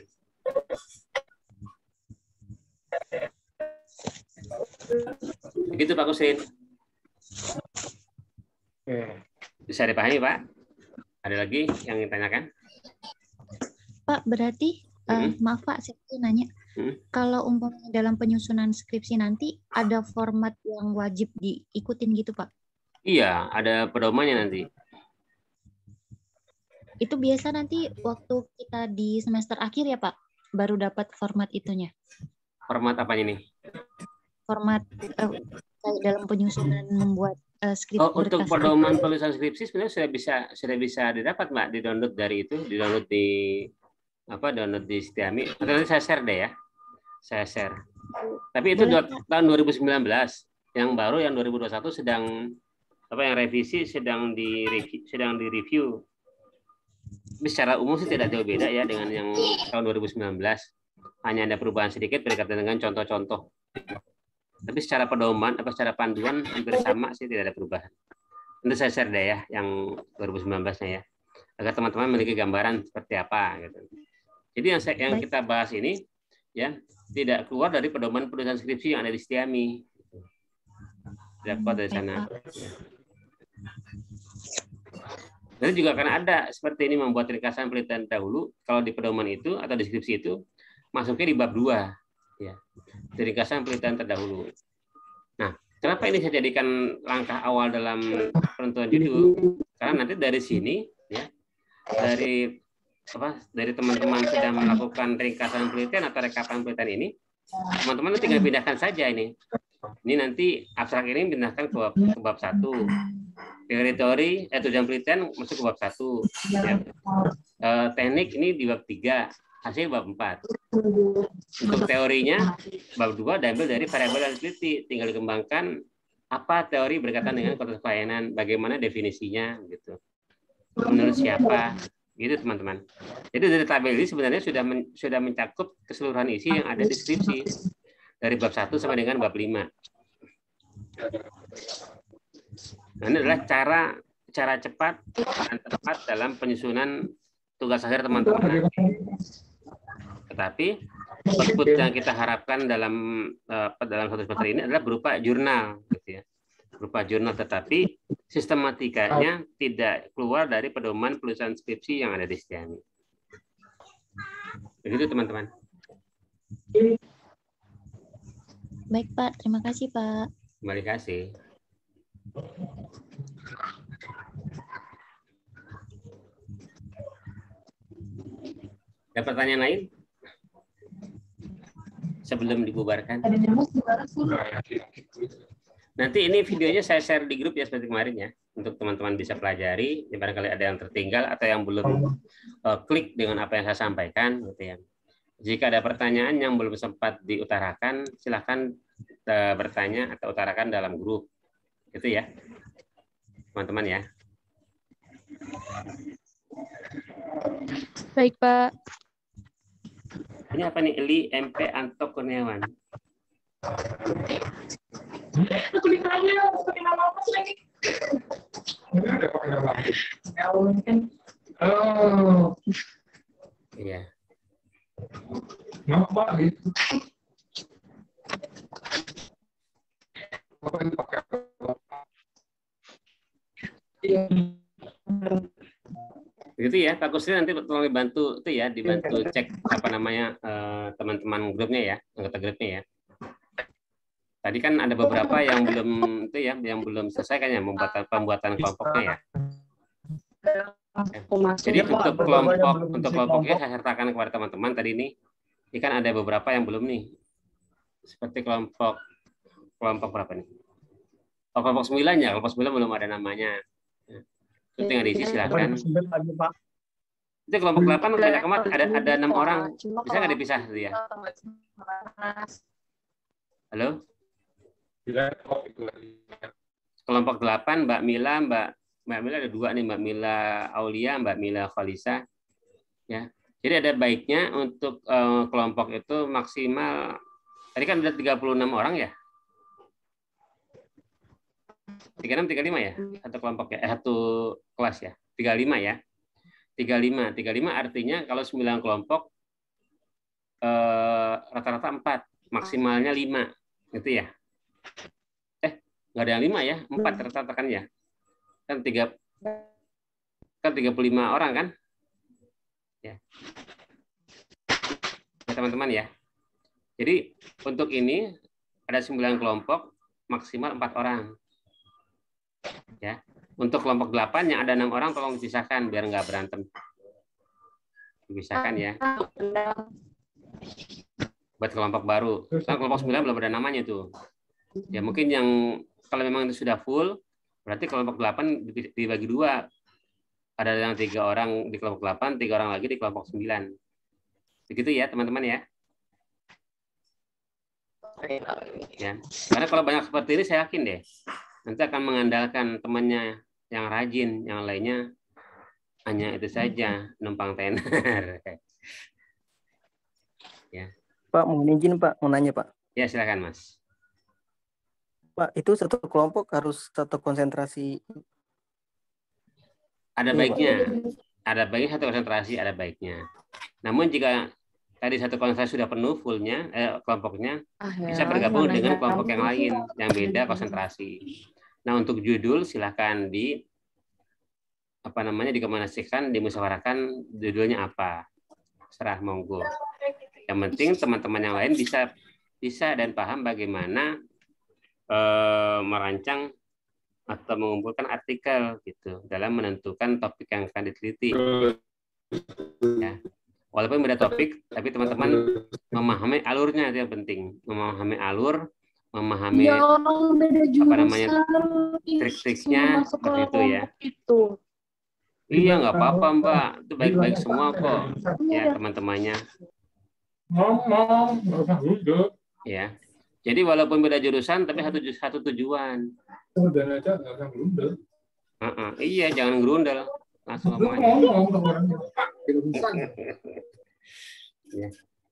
Begitu Pak Kusin. Bisa dipahami Pak? Ada lagi yang ingin tanyakan? Pak, berarti uh, hmm. maaf Pak, saya ingin nanya. Hmm. Kalau umpamanya dalam penyusunan skripsi nanti ada format yang wajib diikutin gitu Pak? Iya, ada pedomannya nanti. Itu biasa nanti waktu kita di semester akhir ya Pak, baru dapat format itunya. Format apa ini? Format uh, dalam penyusunan membuat uh, skripsi. Oh, untuk pedoman penulisan skripsi sebenarnya sudah bisa sudah bisa didapat Mbak, di download dari itu, di download di apa download di Setiami. Nanti saya share deh ya, saya share. Tapi itu Boleh, tahun dua ribu sembilan belas, yang baru yang dua ribu dua puluh satu sedang apa yang revisi sedang di sedang di review. Tapi secara umum sih tidak jauh beda ya dengan yang tahun dua ribu sembilan belas. Hanya ada perubahan sedikit berkaitan dengan contoh-contoh. Tapi secara pedoman atau secara panduan hampir sama sih, tidak ada perubahan. Nanti saya share deh ya yang dua ribu sembilan belas-nya ya, agar teman-teman memiliki gambaran seperti apa gitu. Jadi yang saya, yang kita bahas ini ya tidak keluar dari pedoman penulisan skripsi yang ada di Setiami. Tidak keluar dari sana. Dan juga akan ada seperti ini membuat ringkasan penelitian dahulu. Kalau di pedoman itu atau deskripsi itu masuknya di bab dua. Ya, ringkasan penelitian terdahulu. Nah, kenapa ini saya jadikan langkah awal dalam penentuan judul? Karena nanti dari sini, ya, dari apa, dari teman-teman sedang melakukan ringkasan penelitian atau rekapan penelitian ini, teman-teman tinggal pindahkan saja ini. Ini nanti abstrak ini pindahkan ke bab, ke bab satu. Teori, eh, tujuan penelitian masuk ke bab satu. Ya. E, teknik ini di bab tiga. Hasil bab empat. Untuk teorinya, bab dua diambil dari variabel yang diteliti. Tinggal dikembangkan apa teori berkaitan dengan konteks pelayanan, bagaimana definisinya, gitu. Menurut siapa, gitu teman-teman. Jadi dari tabel ini sebenarnya sudah men, sudah mencakup keseluruhan isi yang ada di skripsi. Dari bab satu sampai dengan bab lima. Nah, ini adalah cara cara cepat dan tepat dalam penyusunan tugas akhir teman-teman. Tetapi output yang kita harapkan dalam uh, dalam satu semester ini adalah berupa jurnal, gitu ya, berupa jurnal. Tetapi sistematikanya tidak keluar dari pedoman penulisan skripsi yang ada di Setiami. Begitu teman-teman. Baik Pak, terima kasih Pak. Terima kasih. Ada pertanyaan lain? Sebelum dibubarkan. Nanti ini videonya saya share di grup ya seperti kemarin ya, untuk teman-teman bisa pelajari. Barangkali ada yang tertinggal atau yang belum uh, klik dengan apa yang saya sampaikan, gitu ya. Jika ada pertanyaan yang belum sempat diutarakan, silakan uh, bertanya atau utarakan dalam grup, gitu ya, teman-teman ya. Baik Pak. Ini apa nih, Eli M P Anto Kurniawan? Iya. Kenapa gitu? Iya Begitu ya, Pak Kusri, nanti tolong dibantu itu ya, dibantu cek apa namanya teman-teman grupnya ya, anggota grupnya ya. Tadi kan ada beberapa yang belum itu ya, yang belum selesai kan ya pembuatan pembuatan kelompoknya ya. Jadi untuk kelompok untuk kelompoknya saya sertakan kepada teman-teman tadi ini, ini kan ada beberapa yang belum nih. Seperti kelompok kelompok berapa nih? Oh, kelompok sembilan ya, kelompok sembilan belum ada namanya. Itu tinggal diisi silakan. Itu kelompok delapan banyak amat ada ada enam orang. Bisa nggak dipisah itu ya? Halo? Kelompok delapan Mbak Mila, Mbak Mbak Mila ada dua nih, Mbak Mila Aulia, Mbak Mila Khalisa. Ya. Jadi ada baiknya untuk uh, kelompok itu maksimal tadi kan udah tiga puluh enam orang ya? tiga puluh enam, tiga puluh lima ya? Satu kelompok ya, eh, satu kelas ya. tiga puluh lima ya. tiga puluh lima. tiga puluh lima artinya kalau sembilan kelompok eh, rata-rata empat, maksimalnya lima. Gitu ya. Eh, nggak ada yang lima ya, empat rata-rata kan ya. Kan tiga kan tiga puluh lima orang kan? Ya. Ya teman-teman ya. Jadi untuk ini ada sembilan kelompok, maksimal empat orang. Ya. Untuk kelompok delapan yang ada enam orang tolong dipisahkan biar nggak berantem. Dipisahkan ya. Buat kelompok baru. Nah, kelompok sembilan belum ada namanya tuh. Ya mungkin yang kalau memang itu sudah full, berarti kelompok delapan dibagi dua. Ada yang tiga orang di kelompok delapan, tiga orang lagi di kelompok sembilan. Begitu ya teman-teman ya. Ya. Karena kalau banyak seperti ini saya yakin deh. Nanti akan mengandalkan temannya yang rajin, yang lainnya hanya itu saja, numpang tenar. Ya. Pak, mau izin Pak, mau nanya Pak. Ya silakan Mas. Pak, itu satu kelompok harus satu konsentrasi. Ada baiknya, ada baiknya satu konsentrasi, ada baiknya. Namun jika tadi satu konsentrasi sudah penuh fullnya, eh, kelompoknya bisa bergabung dengan kelompok yang lain yang beda konsentrasi. Nah untuk judul silahkan di apa namanya dikomunikasikan, dimusyawarahkan judulnya apa, serah monggo. Yang penting teman-teman yang lain bisa bisa dan paham bagaimana eh, merancang atau mengumpulkan artikel gitu dalam menentukan topik yang akan diteliti. Ya. Walaupun beda topik, tapi teman-teman memahami alurnya itu yang penting, memahami alur, memahami ya, apa namanya trik-triknya seperti itu ya. Itu. Iya nggak apa-apa Mbak, itu baik-baik semua kok ya teman-temannya. Ya, jadi walaupun beda jurusan tapi satu satu tujuan. Uh -uh. Iya jangan gerundel, langsung ngomong aja. Ya.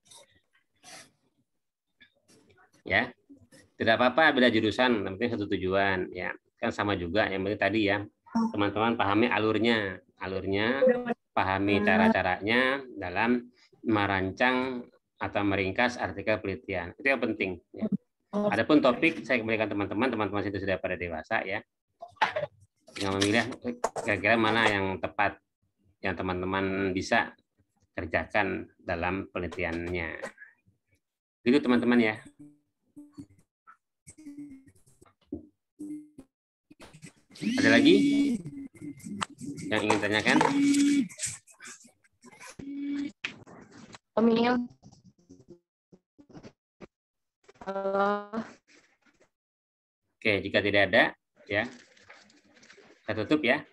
Ya. Tidak apa-apa beda jurusan, yang penting satu tujuan ya. Kan sama juga yang penting tadi ya. Teman-teman pahami alurnya, alurnya, pahami cara-caranya dalam merancang atau meringkas artikel penelitian. Itu yang penting ya. Adapun topik saya kembalikan teman-teman, teman-teman itu sudah pada dewasa ya. Yang memilih kira-kira mana yang tepat yang teman-teman bisa kerjakan dalam penelitiannya. Itu teman-teman ya. Ada lagi yang ingin tanyakan? Omil. Halo. Oke, jika tidak ada, ya, saya tutup ya.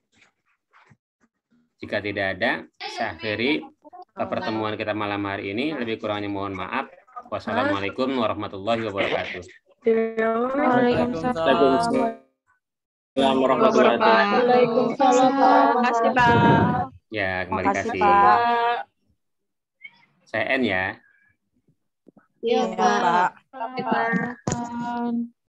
Jika tidak ada, saya akhiri pertemuan kita malam hari ini. Lebih kurangnya mohon maaf. Wassalamualaikum warahmatullahi wabarakatuh. Waalaikumsalam. Waalaikumsalam. Terima kasih Pak. Ya, kembali kasih. Saya N ya. Iya, Pak. Pak.